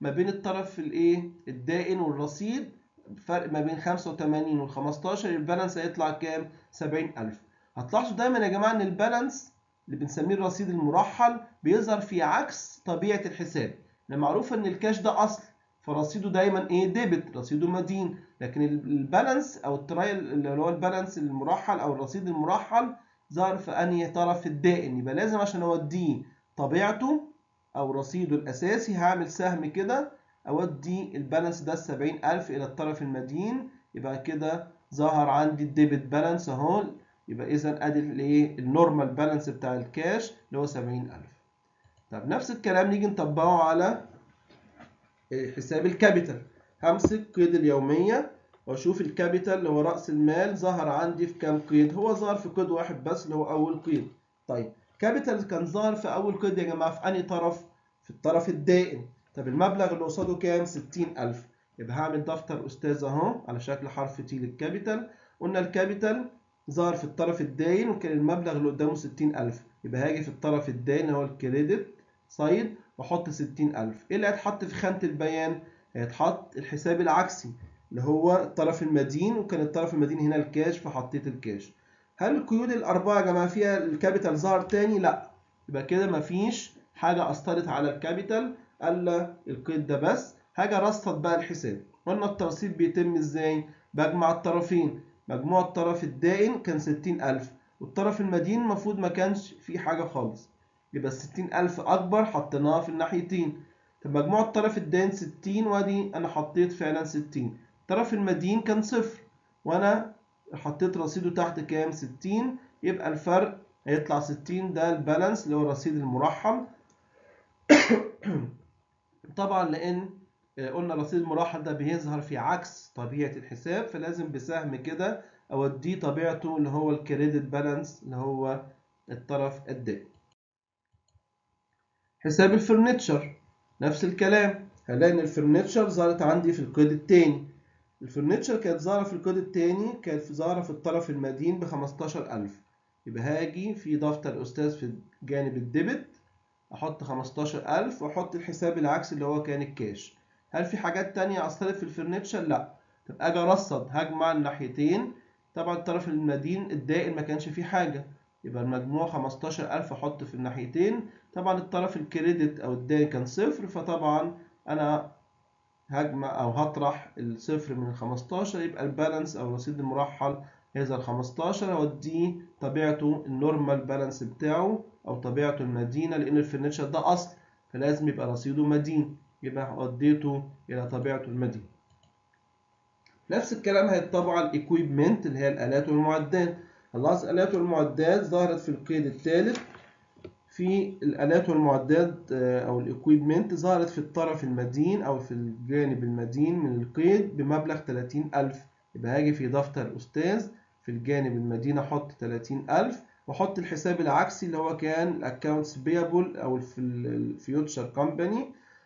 ما بين الطرف الدائن والرصيد، فرق ما بين 85 وال 15، البالانس هيطلع كام؟ 70,000. هتلاحظوا دايما يا جماعه ان البالانس اللي بنسميه الرصيد المرحل بيظهر في عكس طبيعه الحساب. معروف ان الكاش ده اصل، فرصيده دايما ديبت، رصيده مدين. لكن البالانس او الترايل اللي هو البالانس المرحل او الرصيد المرحل ظهر في انهي طرف؟ الدائن. يبقى لازم عشان اوديه طبيعته او رصيده الاساسي هعمل سهم كده، اودي البالانس ده 70,000 الى الطرف المدين. يبقى كده ظهر عندي الديبت بالانس اهو. يبقى اذا ادي النورمال بالانس بتاع الكاش اللي هو 70,000. طب نفس الكلام نيجي نطبقه على حساب الكابيتال. همسك قيد اليوميه واشوف الكابيتال اللي هو راس المال ظهر عندي في كام قيد؟ هو ظهر في قيد واحد بس اللي هو اول قيد. طيب كابيتال كان ظهر في اول قيد يا جماعه في انهي طرف؟ في الطرف الدائن. طب المبلغ اللي قصاده كام؟ 60,000. يبقى هعمل دفتر استاذ اهو على شكل حرف تي للكابيتال. قلنا الكابيتال ظهر في الطرف الدائن وكان المبلغ اللي قدامه 60,000. يبقى هاجي في الطرف الدائن اللي هو الكريدت سايد واحط 60,000. ايه اللي هيتحط في خانة البيان؟ هيتحط الحساب العكسي اللي هو الطرف المدين، وكان الطرف المدين هنا الكاش فحطيت الكاش. هل القيود الأربعة يا جماعة فيها الكابيتال ظهر تاني؟ لا. يبقى كده مفيش حاجة أثرت على الكابيتال إلا القيد ده بس. هاجي أرصد بقى الحساب. قلنا الترصيد بيتم إزاي؟ بجمع الطرفين. مجموع الطرف الدائن كان 60,000 والطرف المدين المفروض ما كانش فيه حاجة خالص. يبقى 60,000 أكبر حطيناها في الناحيتين. طب مجموع الطرف الدائن 60 وادي أنا حطيت فعلا 60. الطرف المدين كان صفر وأنا حطيت رصيده تحت كام؟ 60. يبقى الفرق هيطلع 60. ده البالانس اللي هو الرصيد المرحل. طبعا لأن قلنا الرصيد المرحل ده بيظهر في عكس طبيعة الحساب، فلازم بسهم كده أوديه طبيعته اللي هو الكريدت بالانس اللي هو الطرف الدائن. حساب الفرنتشر نفس الكلام. هلاقي ان الفرنتشر ظهرت عندي في القيد الثاني. الفرنتشر كانت ظاهره في القيد الثاني، كانت ظاهره في الطرف المدين ب 15,000. يبقى هاجي في دفتر استاذ في جانب الديبت احط 15,000 واحط الحساب العكسي اللي هو كان الكاش. هل في حاجات تانية اثرت في الفرنتشر؟ لا. طب اجي ارصد هجمع الناحيتين. طبعا الطرف المدين الدائن ما كانش فيه حاجه، يبقى المجموع 15,000 احط في الناحيتين. طبعا الطرف الكريدت او الدائن كان صفر، فطبعا انا هجمع او هطرح الصفر من ال 15، يبقى البالانس او الرصيد المرحل هيظهر 15. اوديه طبيعته النورمال بالانس بتاعه او طبيعته المدينه، لان الفرنتشر ده اصل فلازم يبقى رصيده مدين، يبقى وديته الى طبيعته المدينه. نفس الكلام هيتطبق على الايكويبمنت اللي هي الالات والمعدات. خلاص الالات والمعدات ظهرت في القيد الثالث. في الآلات والمعدات أو الإكويبمنت ظهرت في الطرف المدين أو في الجانب المدين من القيد بمبلغ 30,000. يبقى هاجي في دفتر أستاذ في الجانب المدين أحط 30,000 وأحط الحساب العكسي اللي هو كان الأكاونتس بيبل أو في الفيوتشر كومباني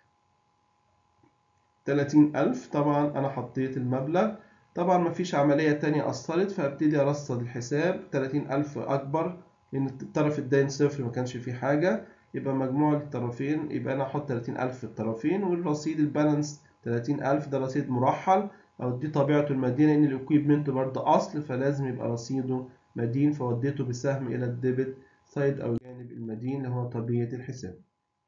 30,000. طبعا أنا حطيت المبلغ. طبعا مفيش عملية تانية أثرت، فأبتدي أرصد الحساب. 30,000 أكبر لأن الطرف الداين صفر ما كانش فيه حاجة، يبقى مجموع الطرفين يبقى أنا أحط 30,000 في الطرفين، والرصيد البالانس 30,000 ده رصيد مرحل أو دي طبيعته المدين، لأن الإكويبمنت برضه أصل فلازم يبقى رصيده مدين، فوديته بسهم إلى الديبت سايد أو الجانب المدين اللي هو طبيعة الحساب.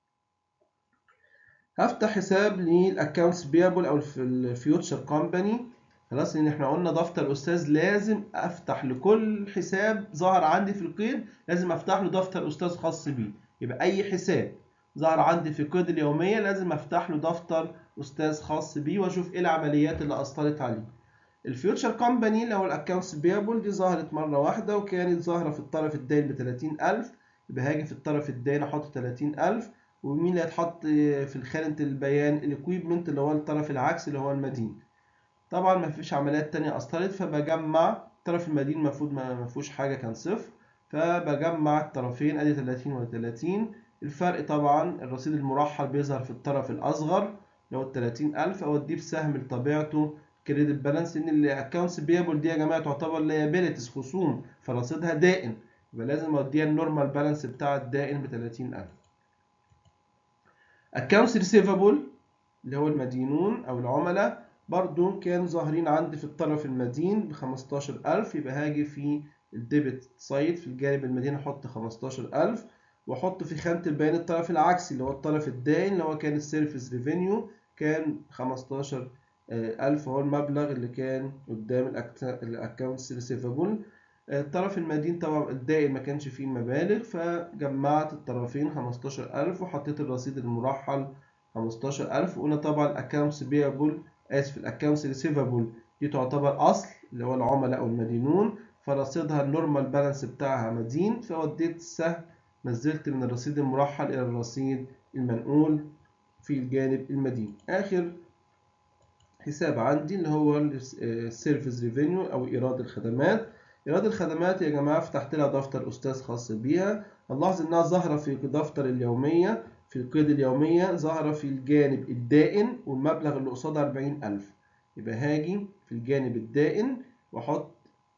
هفتح حساب للأكاونتس بيبل أو الفيوتشر كومباني. خلاص لان احنا قلنا دفتر استاذ لازم افتح لكل حساب ظهر عندي في القيد لازم افتح له دفتر استاذ خاص بيه. يبقى اي حساب ظهر عندي في القيد اليوميه لازم افتح له دفتر استاذ خاص بيه واشوف ايه العمليات اللي اثرت عليه. الفيوتشر كومباني اللي هو الاكونتس بيبل دي ظهرت مره واحده وكانت ظاهره في الطرف الداين ب 30,000. يبقى هاجي في الطرف الداين احط 30,000. ومين اللي هيتحط في خانه البيان؟ الاكويبمنت اللي هو الطرف العكسي اللي هو المدين. طبعا ما فيش عمليات تانية أثرت، فبجمع الطرف المدين المفروض ما فيهوش حاجة كان صفر، فبجمع الطرفين ادي 30 و 30. الفرق طبعا الرصيد المرحل بيظهر في الطرف الأصغر اللي هو 30,000 أوديه بسهم لطبيعته كريدت بالانس، لأن الأكونتس بيبل دي يا جماعة تعتبر لايبيلتيز خصوم فرصيدها دائن، يبقى لازم أوديها النورمال بالانس بتاع الدائن ب 30,000. أكونتس ريسيفابل اللي هو المدينون أو العملاء برضو كانوا ظاهرين عندي في الطرف المدين ب15,000. يبقى هاجي في الديبت سايد في الجانب المدين أحط 15,000، وأحط في خانة البيان الطرف العكسي اللي هو الطرف الدائن اللي هو كان السيرفيس ريفينيو، كان 15,000 هو المبلغ اللي كان قدام الأكونتس ريسيفابل. الطرف المدين طبعا الدائن ما كانش فيه مبالغ، فجمعت الطرفين 15,000 وحطيت الرصيد المرحل 15,000. وقلنا طبعا الأكونتس بيبل الأكونتس ريسيفابل دي تعتبر أصل اللي هو العملاء أو المدينون، فرصيدها النورمال بالانس بتاعها مدين، فوديت السهم نزلت من الرصيد المرحل إلى الرصيد المنقول في الجانب المدين. آخر حساب عندي اللي هو السيرفيس ريفينيو أو إيراد الخدمات. إيراد الخدمات يا جماعة فتحت لها دفتر أستاذ خاص بيها. هنلاحظ إنها ظاهرة في دفتر اليومية، في القيد اليومية ظاهرة في الجانب الدائن والمبلغ اللي قصادها 40,000. يبقى هاجي في الجانب الدائن وأحط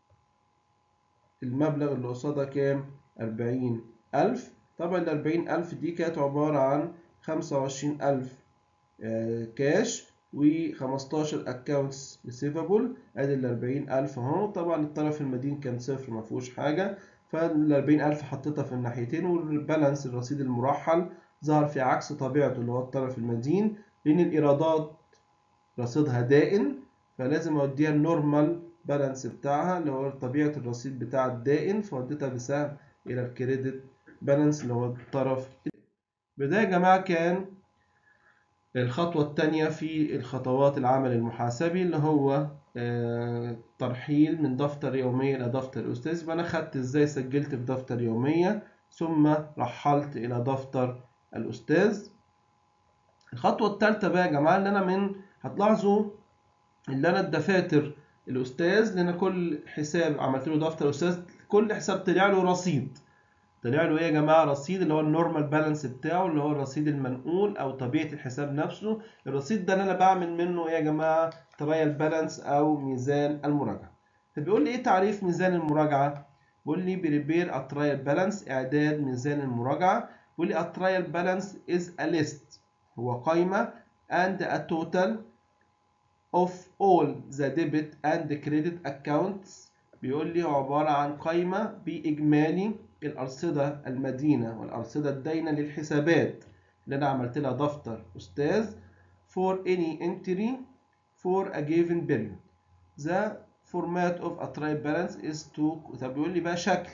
المبلغ اللي قصادها كام؟ 40,000. طبعا ال 40,000 دي كانت عبارة عن 25,000 كاش و15 اكونتس ريسيفابل. ادي ال 40,000 اهو. طبعا الطرف المدين كان صفر ما فيهوش حاجه، فال 40,000 حطيتها في الناحيتين، والبالانس الرصيد المرحل ظهر في عكس طبيعته اللي هو الطرف المدين، لان الايرادات رصيدها دائن، فلازم اوديها النورمال بالانس بتاعها اللي هو طبيعه الرصيد بتاع الدائن، فوديتها بسهم الى الكريدت بالانس اللي هو الطرف. بده يا جماعه كان الخطوة الثانية في الخطوات العمل المحاسبي اللي هو ترحيل من دفتر يومية إلى دفتر أستاذ. يبقى أنا خدت إزاي سجلت في دفتر يومية ثم رحلت إلى دفتر الأستاذ. الخطوة الثالثة بقى يا جماعة اللي أنا هتلاحظوا اللي أنا الدفاتر الأستاذ، لأن كل حساب عملت له دفتر أستاذ كل حساب طلع له رصيد. طلع له ايه يا جماعه؟ رصيد اللي هو النورمال بالانس بتاعه اللي هو الرصيد المنقول او طبيعه الحساب نفسه. الرصيد ده اللي انا بعمل منه ايه يا جماعه؟ ترايل بالانس او ميزان المراجعه. فبيقول لي ايه تعريف ميزان المراجعه؟ بيقول لي بريبير ا ترايل بالانس، اعداد ميزان المراجعه. بيقول لي ا ترايل بالانس از ا ليست، هو قائمه and a total of all the debit and credit accounts. بيقول لي هو عبارة عن قائمة بإجمالي الأرصدة المدينة والأرصدة الداينة للحسابات اللي أنا عملت لها دفتر أستاذ for any entry for a given period. The format of a trial balance is to. طب بيقول لي بقى شكل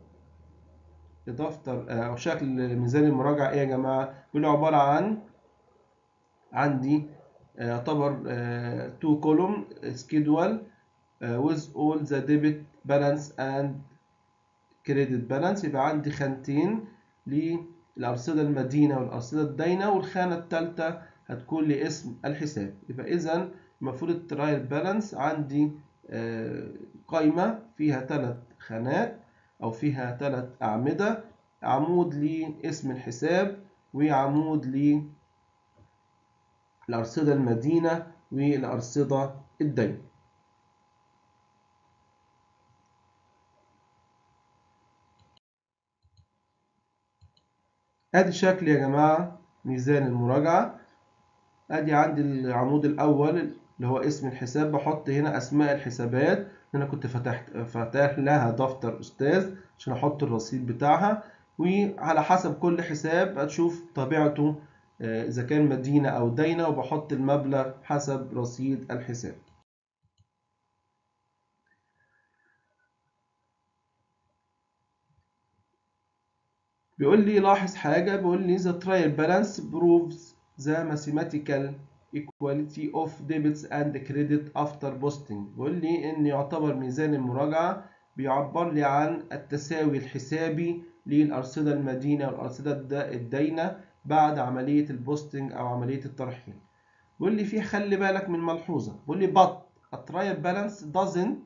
دفتر أو شكل ميزان المراجعة إيه يا جماعة؟ بيقول لي عبارة عن عندي يعتبر 2 column schedule with all the debit balance and credit balance. يبقى عندي خانتين للأرصدة المدينة والأرصدة الداينة، والخانة الثالثة هتكون لاسم الحساب. يبقى إذا المفروض الترايل بالانس عندي قائمة فيها 3 خانات أو فيها 3 أعمدة، عمود لاسم الحساب وعمود للأرصدة المدينة والأرصدة الداينة. ادي شكل يا جماعة ميزان المراجعة. ادي عندي العمود الاول اللي هو اسم الحساب، بحط هنا اسماء الحسابات اللي انا كنت فاتح لها دفتر استاذ عشان احط الرصيد بتاعها، وعلى حسب كل حساب اشوف طبيعته اذا كان مدينة او داينة، وبحط المبلغ حسب رصيد الحساب. بيقول لي لاحظ حاجة، بيقول لي the trial balance proves the mathematical equality of debits and credit after posting. بيقول لي إن يعتبر ميزان المراجعة بيعبر لي عن التساوي الحسابي للأرصدة المدينة والأرصدة الداينة بعد عملية البوستنج أو عملية الترحيل. بيقول لي فيه خلي بالك من ملحوظة، بيقول لي but a trial balance doesn't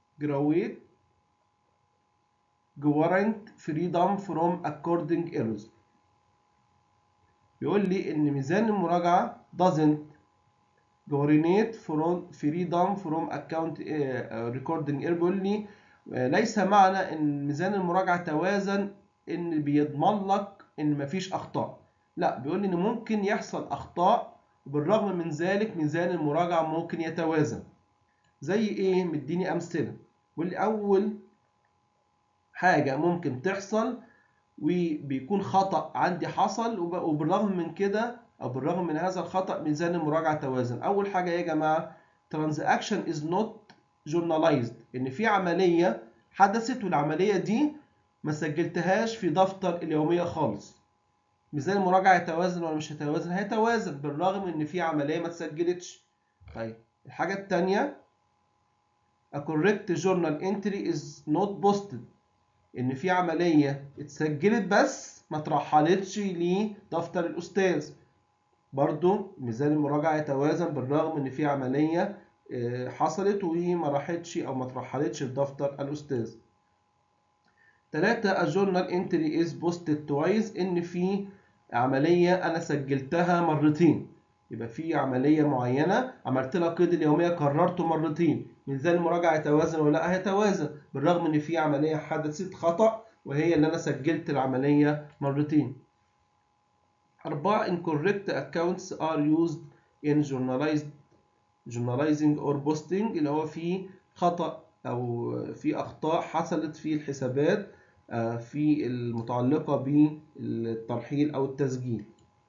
guarantee freedom from according errors. بيقول لي ان ميزان المراجعه doesn't guarantee freedom from account recording error. بيقول لي ليس معنى ان ميزان المراجعه توازن ان بيضمن لك ان مفيش اخطاء. لا، بيقول لي ان ممكن يحصل اخطاء، وبالرغم من ذلك ميزان المراجعة ممكن يتوازن. زي ايه؟ مديني امثلة. واللي اول حاجة ممكن تحصل وبيكون خطأ عندي حصل، وبالرغم من كده او بالرغم من هذا الخطأ ميزان المراجعة توازن. اول حاجة ايه يا جماعة؟ transaction is not journalized، ان في عملية حدثت والعملية دي ما سجلتهاش في دفتر اليومية خالص. ميزان المراجعة يتوازن ولا مش هيتوازن؟ هيتوازن بالرغم ان في عملية ما اتسجلتش. طيب الحاجة التانية a correct journal entry is not posted، ان في عملية اتسجلت بس ما اترحلتش لدفتر الاستاذ. برضو ميزان المراجعة يتوازن بالرغم ان في عملية حصلت وما راحتش او ما اترحلتش لدفتر الاستاذ. 3 a journal entry is posted twice، ان في عملية انا سجلتها مرتين. يبقى في عملية معينة عملت لها قيد اليومية كررته مرتين، ميزان المراجعة يتوازن ولا لا؟ هيتوازن بالرغم ان في عملية حدثت خطأ وهي اللي انا سجلت العملية مرتين. 4 incorrect accounts are used in journalizing or posting، اللي هو في خطأ او في اخطاء حصلت في الحسابات في المتعلقة بالترحيل او التسجيل.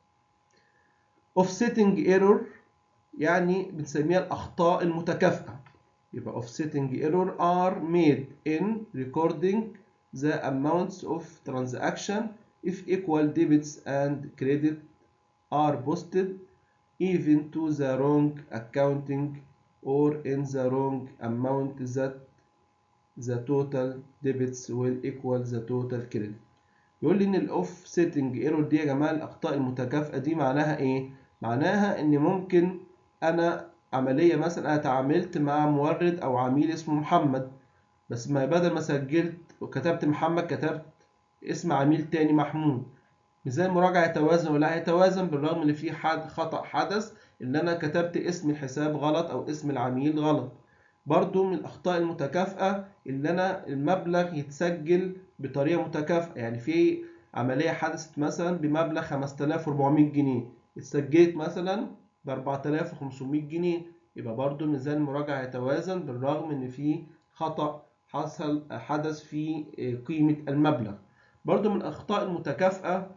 offsetting error يعني بنسميها الأخطاء المتكافئة. يبقى offsetting error are made in recording the amounts of transaction if equal debits and credit are posted even to the wrong accounting or in the wrong amount that the total debits will equal the total credit. يقول لي ان الاوف سيتنج ايرور دي يا جماعه الاخطاء المتكافئه دي معناها ايه؟ معناها ان ممكن انا عمليه مثلا انا تعاملت مع مورد او عميل اسمه محمد، بس ما بدل ما سجلت وكتبت محمد كتبت اسم عميل تاني محمود. ميزان المراجعه يتوازن ولا هيتوازن بالرغم ان في خطأ حدث ان انا كتبت اسم الحساب غلط او اسم العميل غلط. برضو من الأخطاء المتكافئة إن أنا المبلغ يتسجل بطريقة متكافئة. يعني في عملية حدثت مثلا بمبلغ 5400 جنيه اتسجلت مثلا ب 4500 جنيه، يبقى برضو ميزان المراجعة يتوازن بالرغم إن في خطأ حدث في قيمة المبلغ. برضو من الأخطاء المتكافئة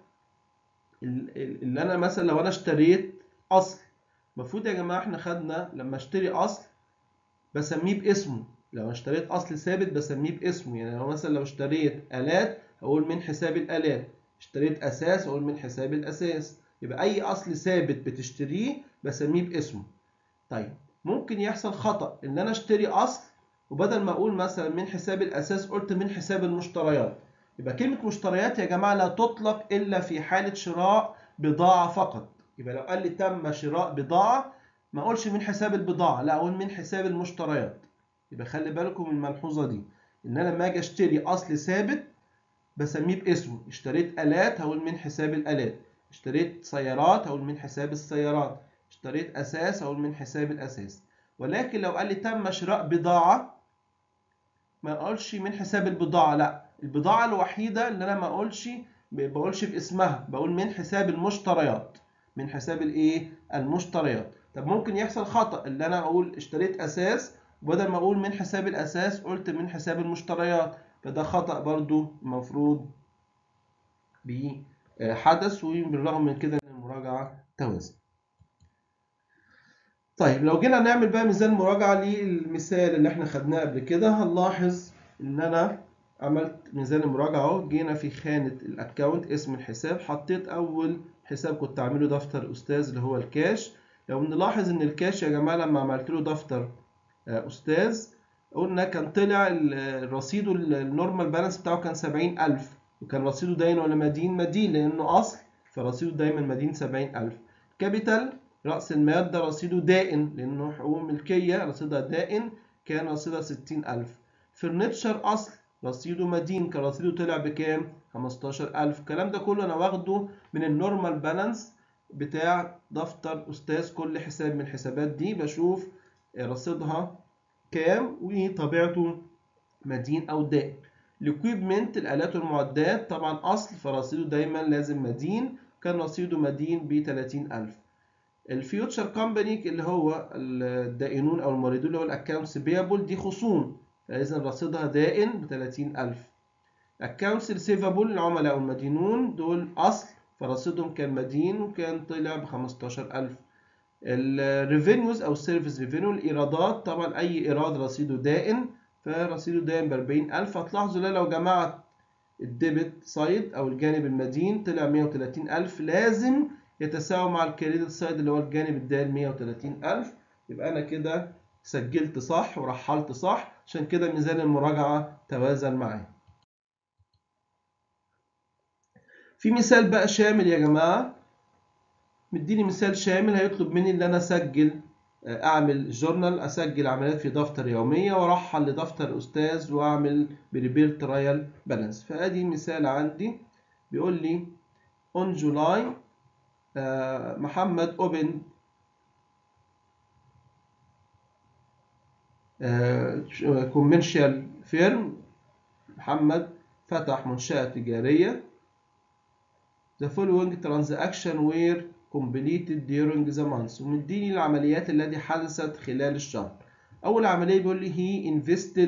اللي أنا مثلا لو أنا اشتريت أصل، المفروض يا جماعة احنا خدنا لما اشتري أصل بسميه باسمه. لو اشتريت اصل ثابت بسميه باسمه. يعني لو مثلا لو اشتريت آلات هقول من حساب الآلات، اشتريت اساس هقول من حساب الاساس. يبقى اي اصل ثابت بتشتريه بسميه باسمه. طيب ممكن يحصل خطأ ان انا اشتري اصل وبدل ما اقول مثلا من حساب الاساس قلت من حساب المشتريات. يبقى كلمة مشتريات يا جماعة لا تطلق الا في حالة شراء بضاعة فقط. يبقى لو قال لي تم شراء بضاعة ما اقولش من حساب البضاعة، لا اقول من حساب المشتريات. يبقى خلي بالكم من الملحوظة دي، ان انا لما اجي اشتري اصل ثابت بسميه باسمه. اشتريت آلات هقول من حساب الآلات، اشتريت سيارات هقول من حساب السيارات، اشتريت أساس هقول من حساب الأساس. ولكن لو قال لي تم شراء بضاعة ما اقولش من حساب البضاعة، لا البضاعة الوحيدة اللي انا ما بقولش باسمها، بقول من حساب المشتريات. من حساب الايه؟ المشتريات. طب ممكن يحصل خطأ اللي انا اقول اشتريت اساس وبدل ما اقول من حساب الاساس قلت من حساب المشتريات، فده خطأ برضو المفروض بحدث. وبالرغم من كده ان المراجعة توازن. طيب لو جينا نعمل بقى ميزان مراجعة للمثال اللي احنا خدناه قبل كده، هنلاحظ ان انا عملت ميزان المراجعة اهو. جينا في خانة الاكونت اسم الحساب، حطيت اول حساب كنت عامله دفتر استاذ اللي هو الكاش. لو نلاحظ ان الكاش يا جماعة لما عملت له دفتر استاذ قلنا كان طلع رصيده النورمال بالانس بتاعه كان 70000، وكان رصيده داين ولا مدين؟ مدين لانه اصل، فرصيده دايما مدين 70000. كابيتال رأس المال ده رصيده دائن لأنه حقوق ملكية رصيدها دائن، كان رصيدها 60000. فرنتشر أصل رصيده مدين، كان رصيده طلع بكام؟ 15000. الكلام ده كله أنا واخده من النورمال بالانس بتاع دفتر أستاذ. كل حساب من الحسابات دي بشوف رصيدها كام وطبيعته مدين أو دائن. الإكويبمنت الآلات والمعدات طبعا أصل فرصيده دايما لازم مدين، كان رصيده مدين ب 30000. الفيوتشر كومباني اللي هو الدائنون او الموردون اللي هو الاكونتس بيبل دي خصوم، فاذا رصيدها دائن ب 30000. اكونتس ريسيفابل العملاء والمدينون دول اصل، فرصيدهم كان مدين وكان طلع ب 15000. الريفينيوز او السيرفيس ريفينيو الايرادات، طبعا اي ايراد رصيده دائن فرصيده دائن ب 40000. هتلاحظوا لو جمعت الديبت سايد او الجانب المدين طلع 130000 لازم يتساوي مع الكريدت سايد اللي هو الجانب الدائن 130000. يبقى انا كده سجلت صح ورحلت صح، عشان كده ميزان المراجعة توازن معايا. في مثال بقى شامل يا جماعة، مديني مثال شامل هيطلب مني ان انا اسجل اعمل جورنال، اسجل عمليات في دفتر يوميه وارحل لدفتر استاذ واعمل بريبير ترايل بالانس. فادي مثال عندي بيقول لي on July محمد opened commercial firm. محمد فتح منشأة تجارية. The following transaction were completed during the month. ومديني العمليات التي حدثت خلال الشهر. أول عملية بيقول لي he invested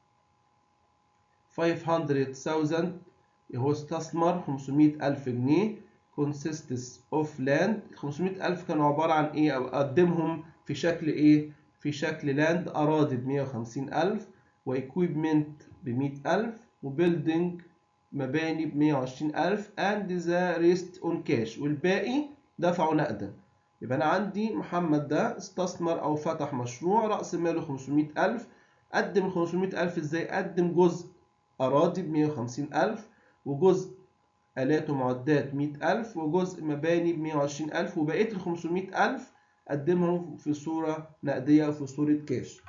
500,000، هو استثمر 500,000 جنيه. consists of land، 500,000 كانوا عبارة عن إيه أو قدمهم في شكل إيه؟ في شكل لاند، أراضي ب150,000 وإكويبمنت ب100,000 وبيلدينج مباني ب120,000 and the rest on cash، والباقي دفعوا نقدا. يبقى أنا عندي محمد ده استثمر أو فتح مشروع رأس ماله 500,000. قدم ال 500,000 إزاي؟ قدم جزء أراضي ب150,000 وجزء آلات ومعدات 100,000 وجزء مباني ب120,000، وبقية ال 500,000 قدمهم في صورة نقدية أو في صورة كاش.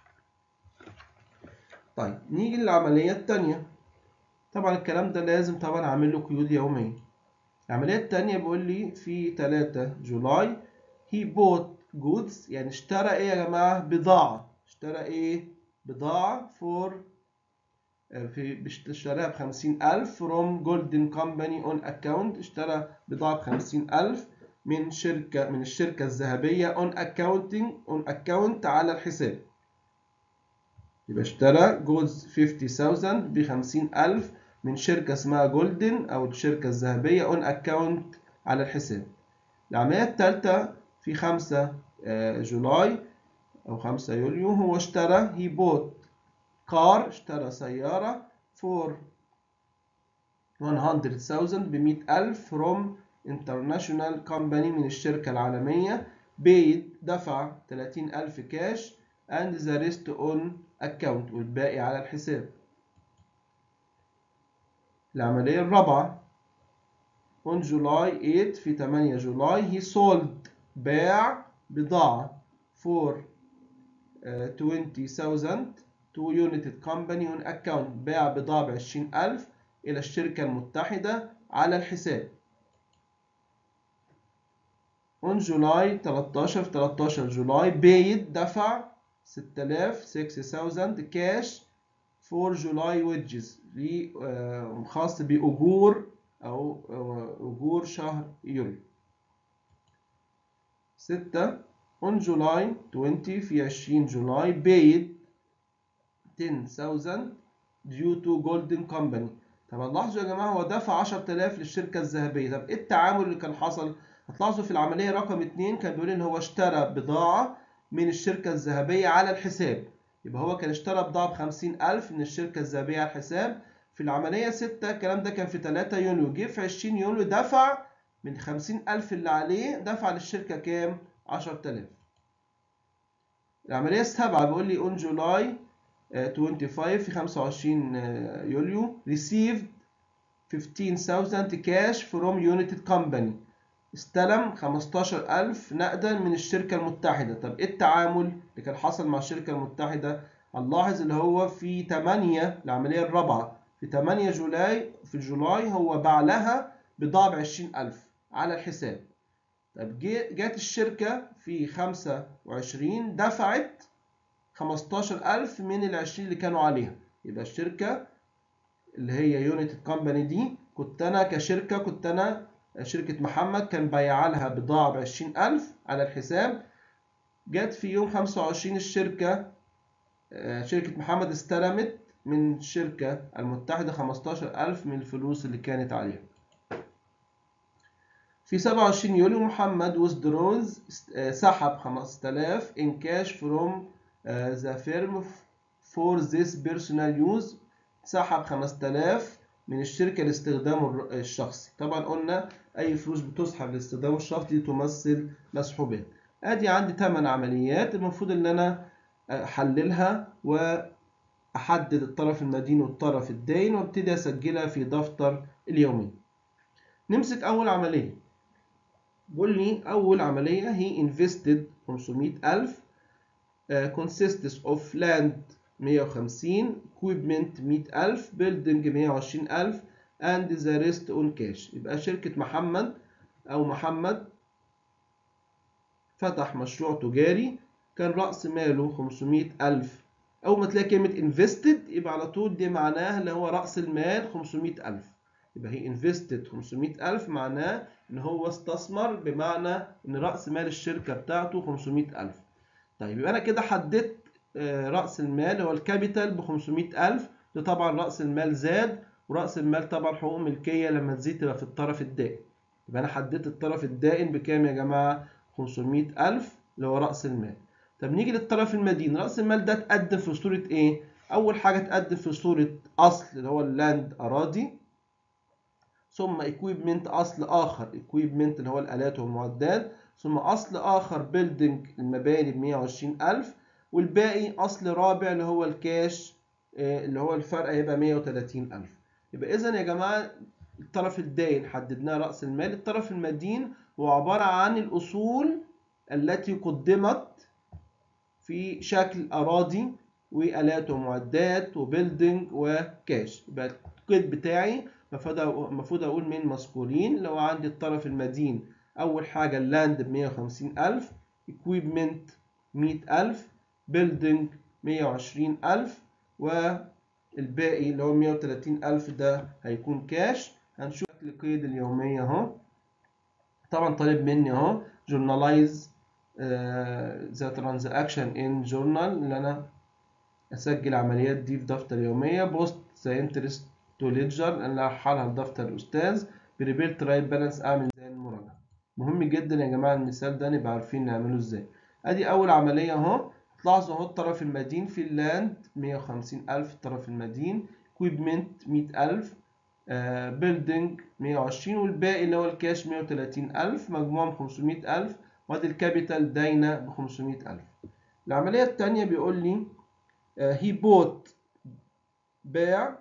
طيب نيجي للعملية التانية. طبعا الكلام ده لازم طبعا أعمل له قيود يومية. العملية التانية بيقول لي في 3 جولاي he bought goods، يعني اشترى إيه يا جماعة؟ بضاعة. اشترى إيه؟ بضاعة for اشتراها ب50,000 from golden company on account، اشترى بضاعة ب50,000 من الشركة الذهبية on account على الحساب. يبقى اشترى جولز 50,000 ب50,000 من شركة اسمها جولدن أو الشركة الذهبية on account على الحساب. العملية الثالثة في 5 جولاي أو 5 يوليو هو اشترى he bought car، اشترى سيارة for 100,000 ب100,000 from international company من الشركة العالمية. paid دفع 30,000 كاش and the rest on account، والباقي على الحساب. العملية الرابعة on July 8 في 8 جولاي he sold باع بضاعة for 20,000 to United Company on account، باع بضاعة ب20,000 إلى الشركة المتحدة على الحساب. on July 13 في 13 جولاي paid دفع 6,000 كاش for July wages، خاص بأجور أو أجور شهر يوليو. 6 on July 20 في 20 جولاي paid 10,000 due to golden company. طب لاحظوا يا جماعة هو دفع 10,000 للشركة الذهبية. طب ايه التعامل اللي كان حصل؟ هتلاحظوا في العملية رقم 2 كان بيقول ان هو اشترى بضاعة من الشركة الذهبية على الحساب. يبقى هو كان اشترى بضاعة ب50,000 من الشركة الذهبية على الحساب. في العملية 6 الكلام ده كان في 3 يونيو، جه في 20 يونيو دفع من 50,000 اللي عليه دفع للشركة كام؟ 10,000. العملية 7 بيقول لي on July 25 في 25 يوليو received 15,000 cash from United Company، استلم 15,000 نقدا من الشركة المتحدة. طب ايه التعامل اللي كان حصل مع الشركة المتحدة؟ هنلاحظ اللي هو في 8 العملية الرابعة في 8 جولاي في جولاي هو باع لها بضاعة ب20,000 على الحساب. طب جت الشركة في 25 دفعت 15,000 من ال20 اللي كانوا عليها. يبقى الشركة اللي هي يونيتد كومباني دي كنت أنا كشركة كنت أنا شركة محمد كان بايع لها بضاعة ب20,000 على الحساب. جت في يوم 25 الشركة شركة محمد استلمت من الشركة المتحدة 15,000 من الفلوس اللي كانت عليها. في 27 يوليو محمد withdraws سحب 5,000 in cash from the firm for this personal use. سحب 5,000 من الشركة لاستخدامه الشخصي. طبعا قلنا أي فلوس بتسحب لاستخدامه الشخصي تمثل مسحوبات. أدي عندي 8 عمليات المفروض إن أنا أحللها وأحدد الطرف المدين والطرف الداين وابتدي أسجلها في دفتر اليومي. نمسك أول عملية. بيقول لي أول عملية هي invested 500,000 consists of land 150 equipment 100,000 building 120,000 and the rest on cash. يبقى شركة محمد أو محمد فتح مشروع تجاري كان رأس ماله 500,000. أول ما تلاقي كلمة invested يبقى على طول دي معناها اللي هو رأس المال 500,000. يبقى هي invested 500,000 معناه إن هو استثمر، بمعنى إن رأس مال الشركة بتاعته 500,000. طيب يبقى أنا كده حددت رأس المال هو الكابيتال ب 500,000. ده طبعا رأس المال زاد، ورأس المال طبعا حقوق ملكية لما تزيد تبقى في الطرف الدائن. يبقى أنا حددت الطرف الدائن بكام يا جماعة؟ 500,000 اللي هو رأس المال. طب نيجي للطرف المدين. رأس المال ده اتقدم في صورة إيه؟ أول حاجة اتقدم في صورة أصل اللي هو اللاند أراضي، ثم equipment أصل آخر equipment اللي هو الآلات والمعدات، ثم أصل آخر building المباني ب120,000، والباقي أصل رابع اللي هو الكاش اللي هو الفرق هيبقى 130,000. يبقى إذا يا جماعة الطرف الداين حددناه رأس المال. الطرف المدين هو عبارة عن الأصول التي قدمت في شكل أراضي وآلات ومعدات وبيلدينج وكاش. يبقى القيد بتاعي المفروض أقول من مذكورين. لو عندي الطرف المدين أول حاجة اللاند ب150,000، equipment 100,000، building 120,000، والباقي اللي هو 130,000 ده هيكون كاش. هنشوف القيد اليومية أهو. طبعا طالب مني أهو journalize the transaction in journal، اللي أنا أسجل العمليات دي في دفتر يومية. بوست ذا انترست تو ليدجر، أنا أرحلها لدفتر الأستاذ. بريبير ترايل بالانس، أعمل زي المراجعة. مهم جدا يا جماعة المثال ده نبقى عارفين نعمله إزاي. أدي أول عملية أهو. تلاحظوا أهو الطرف المدين في اللاند 150,000 الطرف المدين، equipment 100,000، building 120، والباقي اللي هو الكاش 130,000، مجموعهم 500,000. وادي الكابيتال داينة ب 500,000. العملية التانية بيقول لي هي بوت باع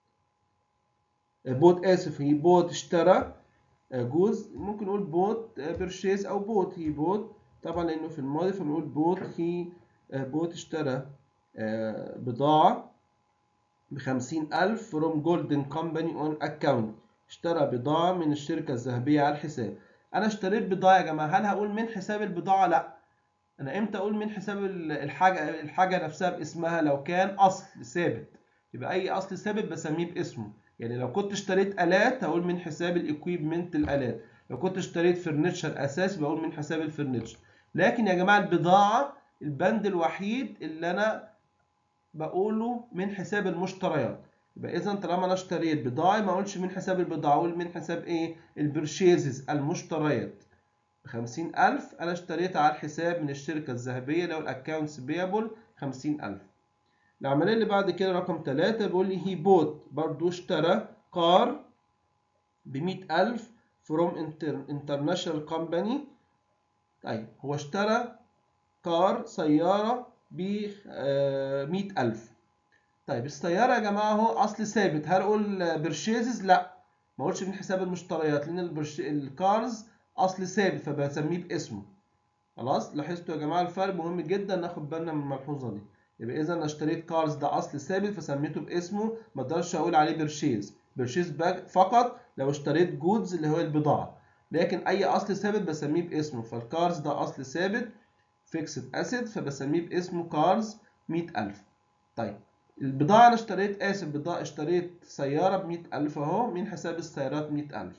بوت هي بوت اشترى جزء. ممكن نقول بوت بيرشيز او بوت. هي بوت طبعا لانه في الماضي فبنقول بوت. هي بوت اشترى بضاعة ب50,000 from golden company on account. اشترى بضاعة من الشركة الذهبية على الحساب. انا اشتريت بضاعة يا جماعة، هل هقول من حساب البضاعة؟ لا. انا امتى اقول من حساب الحاجة نفسها باسمها؟ لو كان اصل ثابت. يبقى اي اصل ثابت بسميه باسمه. يعني لو كنت اشتريت الات هقول من حساب الاكويبمنت الالات. لو كنت اشتريت فرنتشر اساس بقول من حساب الفرنتشر. لكن يا جماعة البضاعة البند الوحيد اللي انا بقوله من حساب المشتريات. يبقى اذا طالما انا اشتريت بضاعة ما اقولش من حساب البضاعة، اقول من حساب ايه؟ البرشيزز، المشتريات. ب50,000 أنا اشتريتها على الحساب من الشركة الذهبية اللي هو الأكاونتس بيبل 50,000. العملية اللي بعد كده رقم 3 بيقول لي هي بوت، برضو اشترى كار ب100,000 from international company. طيب هو اشترى كار سيارة ب100,000. طيب السيارة يا جماعة هو أصل ثابت، هل أقول برشيزز؟ لا، ما أقولش من حساب المشتريات لأن الكارز أصل ثابت فبسميه باسمه. خلاص لاحظتوا يا جماعة الفرق؟ مهم جدا ناخد بالنا من الملحوظة دي. يبقى إذا أنا اشتريت كارز ده أصل ثابت فسميته باسمه، ما اقدرش أقول عليه برشيز. برشيز فقط لو اشتريت جودز اللي هو البضاعة، لكن أي أصل ثابت بسميه باسمه. فالكارز ده أصل ثابت فيكسد أسيد فبسميه باسمه كارز 100,000. طيب البضاعة أنا اشتريت بضاعة اشتريت سيارة ب100,000 أهو من حساب السيارات 100,000.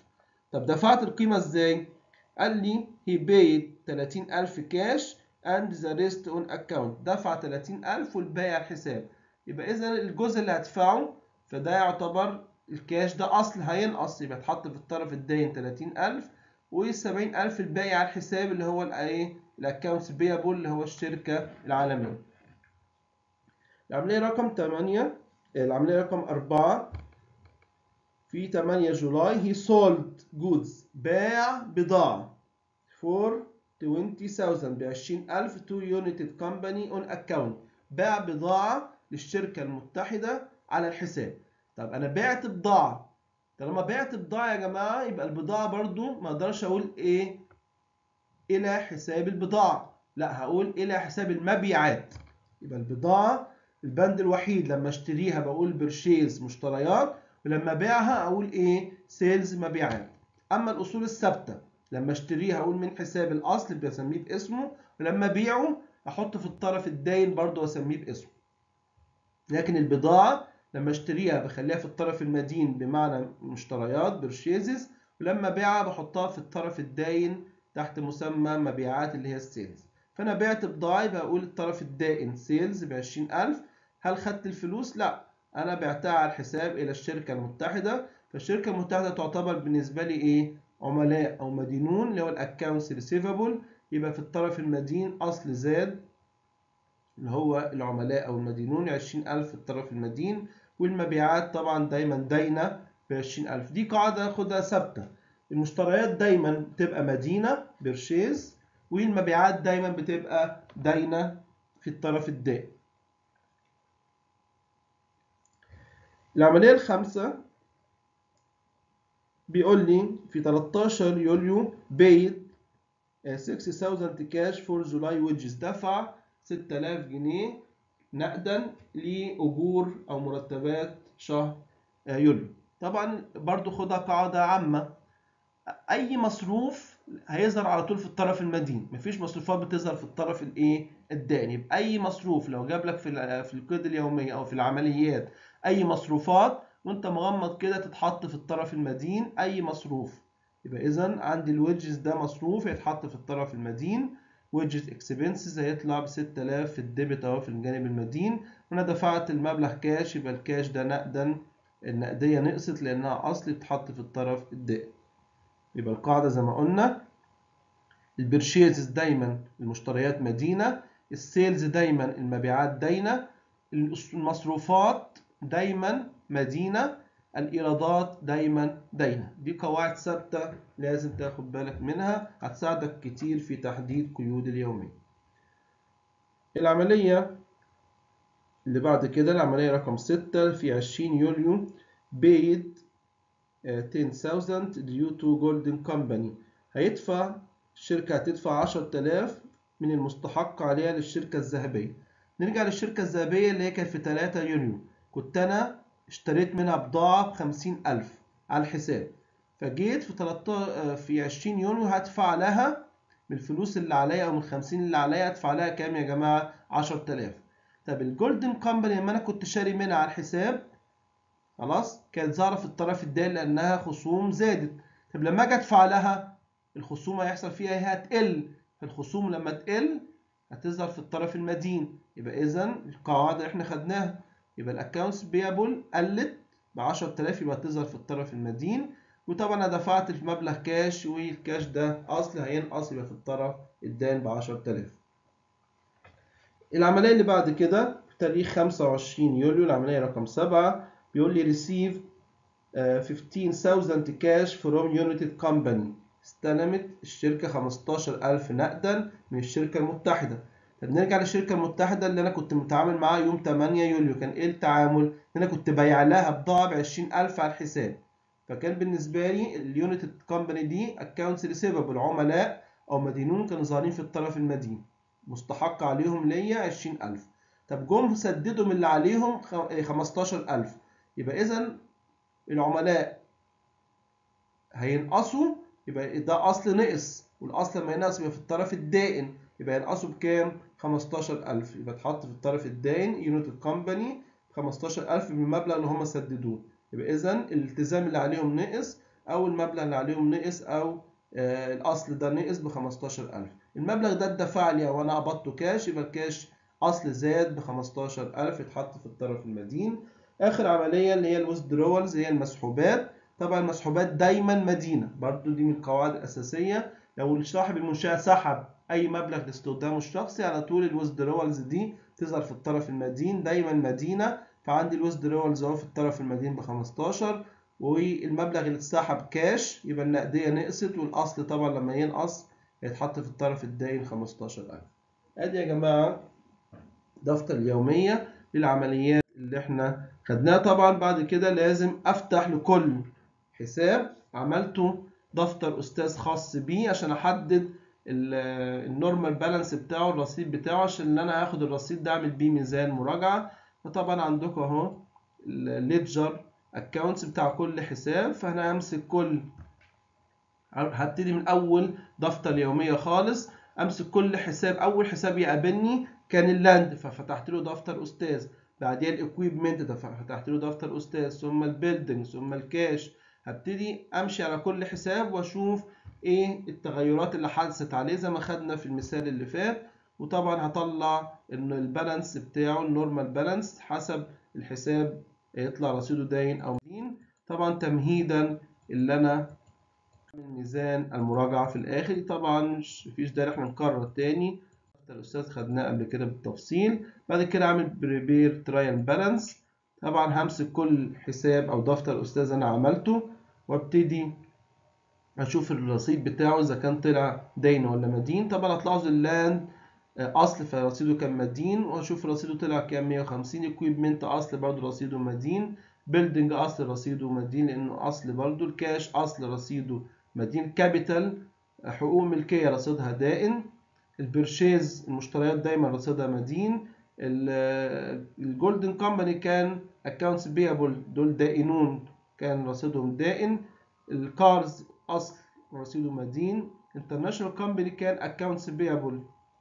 طب دفعت القيمة ازاي؟ قال لي he paid 30,000 cash and the rest on account. دفع 30,000 والباقي على الحساب. يبقى إذا الجزء اللي هدفعه فده يعتبر الكاش، ده أصل هينقص، يبقى اتحط في الطرف الداين 30,000 وال70,000 الباقي على الحساب اللي هو الإيه؟ الأكونتس بيبل اللي هو الشركة العالمية. العملية رقم 8 العملية رقم 4 في 8 جولاي he sold goods باع بضاعة for 20,000 ب20,000 to United Company on account. باع بضاعة للشركة المتحدة على الحساب. طب أنا بعت بضاعة، طالما بعت بضاعة يا جماعة يبقى البضاعة برضو ما أقدرش أقول إيه إلى حساب البضاعة، لا هقول إلى حساب المبيعات. يبقى البضاعة البند الوحيد لما اشتريها بقول برشيز مشتريات، ولما بيعها اقول ايه سيلز مبيعات. اما الاصول الثابته لما اشتريها اقول من حساب الاصل بسميه باسمه، ولما بيعه احط في الطرف الداين برضه واسميه باسمه. لكن البضاعه لما اشتريها بخليها في الطرف المدين بمعنى مشتريات برشيزز، ولما بيعها بحطها في الطرف الداين تحت مسمى مبيعات اللي هي السيلز. فانا بعت بضاعه يبقى اقول الطرف الدائن سيلز ب20,000. هل خدت الفلوس؟ لا، انا بعتها على الحساب الى الشركه المتحده. فالشركه المتحده تعتبر بالنسبه لي ايه عملاء او مدينون اللي هو الاكونتس ريسيفبل. يبقى في الطرف المدين اصل زاد اللي هو العملاء او المدينون 20,000 في الطرف المدين، والمبيعات طبعا دايما داينه ب20,000. دي قاعده خدها ثابته، المشتريات دايما بتبقى مدينه برشيز، والمبيعات دايما بتبقى داينه في الطرف الدائن. العملية الخامسة بيقول لي في 13 يوليو paid 6,000 كاش فور جولاي ويدجز. دفع 6,000 جنيه نقدا لأجور أو مرتبات شهر يوليو. طبعا برضو خدها قاعدة عامة، أي مصروف هيظهر على طول في الطرف المدين، مفيش مصروفات بتظهر في الطرف الايه الدائن. يبقى أي مصروف لو جاب لك في القيد اليومية أو في العمليات أي مصروفات وأنت مغمض كده تتحط في الطرف المدين أي مصروف. يبقى إذا عندي الويدجز ده مصروف يتحط في الطرف المدين، ويدجز اكسبنسز هيطلع ب6,000 في الديبت أهو في الجانب المدين، وأنا دفعت المبلغ كاش يبقى الكاش ده نقدا، النقدية نقصت لأنها أصل تتحط في الطرف الدائن. يبقى القاعدة زي ما قلنا البرشيزز دايما المشتريات مدينة، السيلز دايما المبيعات داينة، المصروفات دايما مدينة، الإيرادات دايما داينة. دي قواعد ثابتة لازم تاخد بالك منها، هتساعدك كتير في تحديد قيود اليومية. العملية اللي بعد كده العملية رقم 6 في 20 يوليو paid 10,000 due to Golden Company. الشركة هتدفع 10,000 من المستحق عليها للشركة الذهبية. نرجع للشركة الذهبية اللي هي كانت في 3 يونيو، كنت أنا اشتريت منها بضاعة ب50,000 على الحساب، فجيت في 20 يونيو هدفع لها من الفلوس اللي عليا أو من 50 اللي عليا هدفع لها كام يا جماعة؟ 10,000. طب الجولدن كومباني لما أنا كنت شاري منها على الحساب خلاص كانت ظاهرة في الطرف الدائن لأنها خصوم زادت. طب لما أجي أدفع لها الخصوم هيحصل فيها إيه؟ هتقل. فالخصوم لما تقل هتظهر في الطرف المدين. يبقى إذا القاعدة اللي إحنا خدناها يبقى الأكونتس بيبل قلت ب10,000 يبقى تظهر في الطرف المدين. وطبعا أنا دفعت المبلغ كاش والكاش ده أصل هينقص يبقى في الطرف الدائن ب10,000. العملية اللي بعد كده تاريخ 25 يوليو العملية رقم 7 بيقول لي receive 15,000 كاش from United Company. استلمت الشركة 15,000 نقدا من الشركة المتحدة. طب نرجع للشركة المتحدة اللي أنا كنت متعامل معاها يوم 8 يوليو، كان إيه التعامل؟ إن أنا كنت بايع لها بضاعة ب20,000 على الحساب. فكان بالنسبة لي اليونيتد كومباني دي أكونتس ريسيفبل عملاء أو مدينون كانوا ظاهرين في الطرف المدين، مستحق عليهم ليا 20,000. طب جم سددوا من اللي عليهم 15,000. يبقى إذا العملاء هينقصوا، يبقى ده أصل نقص، والأصل لما ينقص يبقى في الطرف الدائن، يبقى ينقصوا بكام؟ 15,000. يبقى اتحط في الطرف الدائن يونيتد كومباني 15,000 من المبلغ اللي هم سددوه. يبقى إذا الالتزام اللي عليهم نقص أو المبلغ اللي عليهم نقص، أو الأصل ده نقص ب15,000. المبلغ ده اتدفع لي وأنا قبضته كاش، يبقى الكاش أصل زاد ب15,000 يتحط في الطرف المدين. آخر عملية اللي هي الويزدرولز، هي المسحوبات. طبعا المسحوبات دايما مدينة، برضو دي من القواعد الأساسية. لو صاحب المنشأة سحب أي مبلغ لاستخدامه الشخصي، على طول الويزدرولز دي تظهر في الطرف المدين دايما مدينة. فعندي الويزدرولز اهو في الطرف المدين ب15، والمبلغ اللي اتسحب كاش يبقى النقدية نقصت، والأصل طبعا لما ينقص هيتحط في الطرف الداين 15,000. ادي يا جماعة دفتر اليومية للعمليات اللي احنا خدناها. طبعا بعد كده لازم افتح لكل حساب عملته دفتر استاذ خاص بيه، عشان احدد النورمال بالانس بتاعه، الرصيد بتاعه، عشان انا هاخد الرصيد ده اعمل بيه ميزان مراجعة. فطبعا عندكم اهو الليدجر اكونتس بتاع كل حساب. فانا همسك هبتدي من اول دفتر يومية خالص، امسك كل حساب. اول حساب يقابلني كان اللاند، ففتحت له دفتر استاذ. بعديها الاكويبمنت ده، ففتحت له دفتر استاذ، ثم البيلدنج، ثم الكاش. هبتدي امشي على كل حساب واشوف ايه التغيرات اللي حدثت عليه زي ما خدنا في المثال اللي فات. وطبعا هطلع ان البالانس بتاعه النورمال بالانس حسب الحساب، يطلع رصيده داين او مدين. طبعا تمهيدا اللي انا ميزان المراجعة في الآخر. طبعا مفيش داعي احنا نكرر تاني، الأستاذ خدناه قبل كده بالتفصيل. بعد كده أعمل بريبير ترايل بالانس. طبعا همسك كل حساب أو دفتر أستاذ أنا عملته، وابتدي أشوف الرصيد بتاعه إذا كان طلع دين ولا مدين. طبعا هتلاحظوا اللاند أصل فرصيده كان مدين، وأشوف رصيده طلع كام 150. اكويبمنت أصل برضو رصيده مدين. بيلدينج أصل رصيده مدين لأنه أصل برضو. الكاش أصل رصيده مدين. كابيتال حقوق ملكية رصيدها دائن. البرشيز المشتريات دايما رصيدها مدين. الجولدن كومباني كان اكونتس بيبل دول دائنون، كان رصيدهم دائن. الكارز اصل رصيده مدين. انترناشونال كومباني كان اكونتس بيبل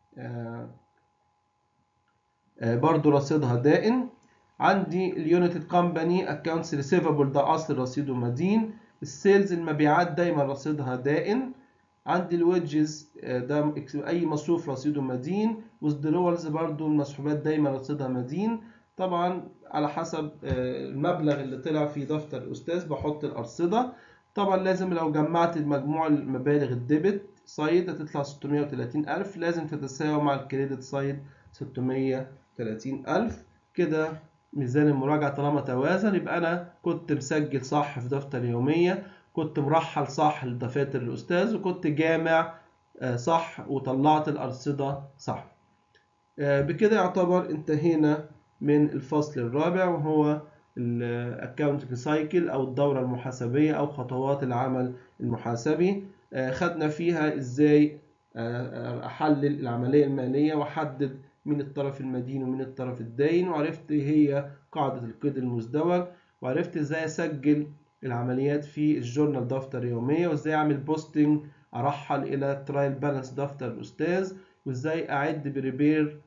برضو رصيدها دائن. عندي اليونيتد كومباني اكونتس ريسيفبل ده اصل رصيده مدين. السيلز المبيعات دايما رصيدها دائن. عندي الويدجز ده اي مصروف رصيده مدين. والدرولز برضو المسحوبات دايما رصيدها مدين. طبعا على حسب المبلغ اللي طلع في دفتر الاستاذ بحط الارصده. طبعا لازم لو جمعت مجموع المبالغ الديبت سايد هتطلع 630,000، لازم تتساوي مع الكريدت سايد 630,000. كده ميزان المراجعة طالما توازن يبقى أنا كنت مسجل صح في دفتر يومية، كنت مرحل صح لدفاتر الأستاذ، وكنت جامع صح وطلعت الأرصدة صح. بكده يعتبر انتهينا من الفصل الرابع، وهو الأكاونتنج سايكل أو الدورة المحاسبية أو خطوات العمل المحاسبي. خدنا فيها إزاي أحلل العملية المالية وأحدد من الطرف المدين ومن الطرف الداين، وعرفت هي قاعدة القيد المزدوج، وعرفت إزاي أسجل العمليات في الجورنال دفتر يومية، وإزاي أعمل بوستنج أرحل إلى ترايل بالانس دفتر الأستاذ، وإزاي أعد بريبير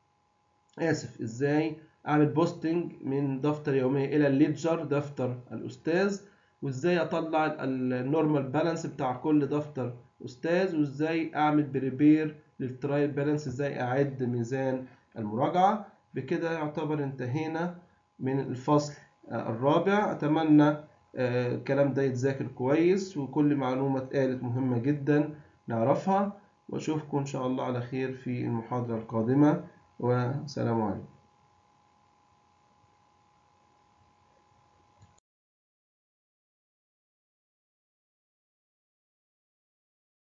ازاي اعمل بوستنج من دفتر يومية الى الليدجر دفتر الاستاذ، وازاي اطلع النورمال بالانس بتاع كل دفتر استاذ، وازاي اعمل بريبير للترايل بالانس، ازاي اعد ميزان المراجعة. بكده يعتبر انتهينا من الفصل الرابع. اتمنى الكلام ده يتذاكر كويس، وكل معلومة اتقالت مهمة جدا نعرفها. واشوفكم ان شاء الله على خير في المحاضرة القادمة، والسلام عليكم.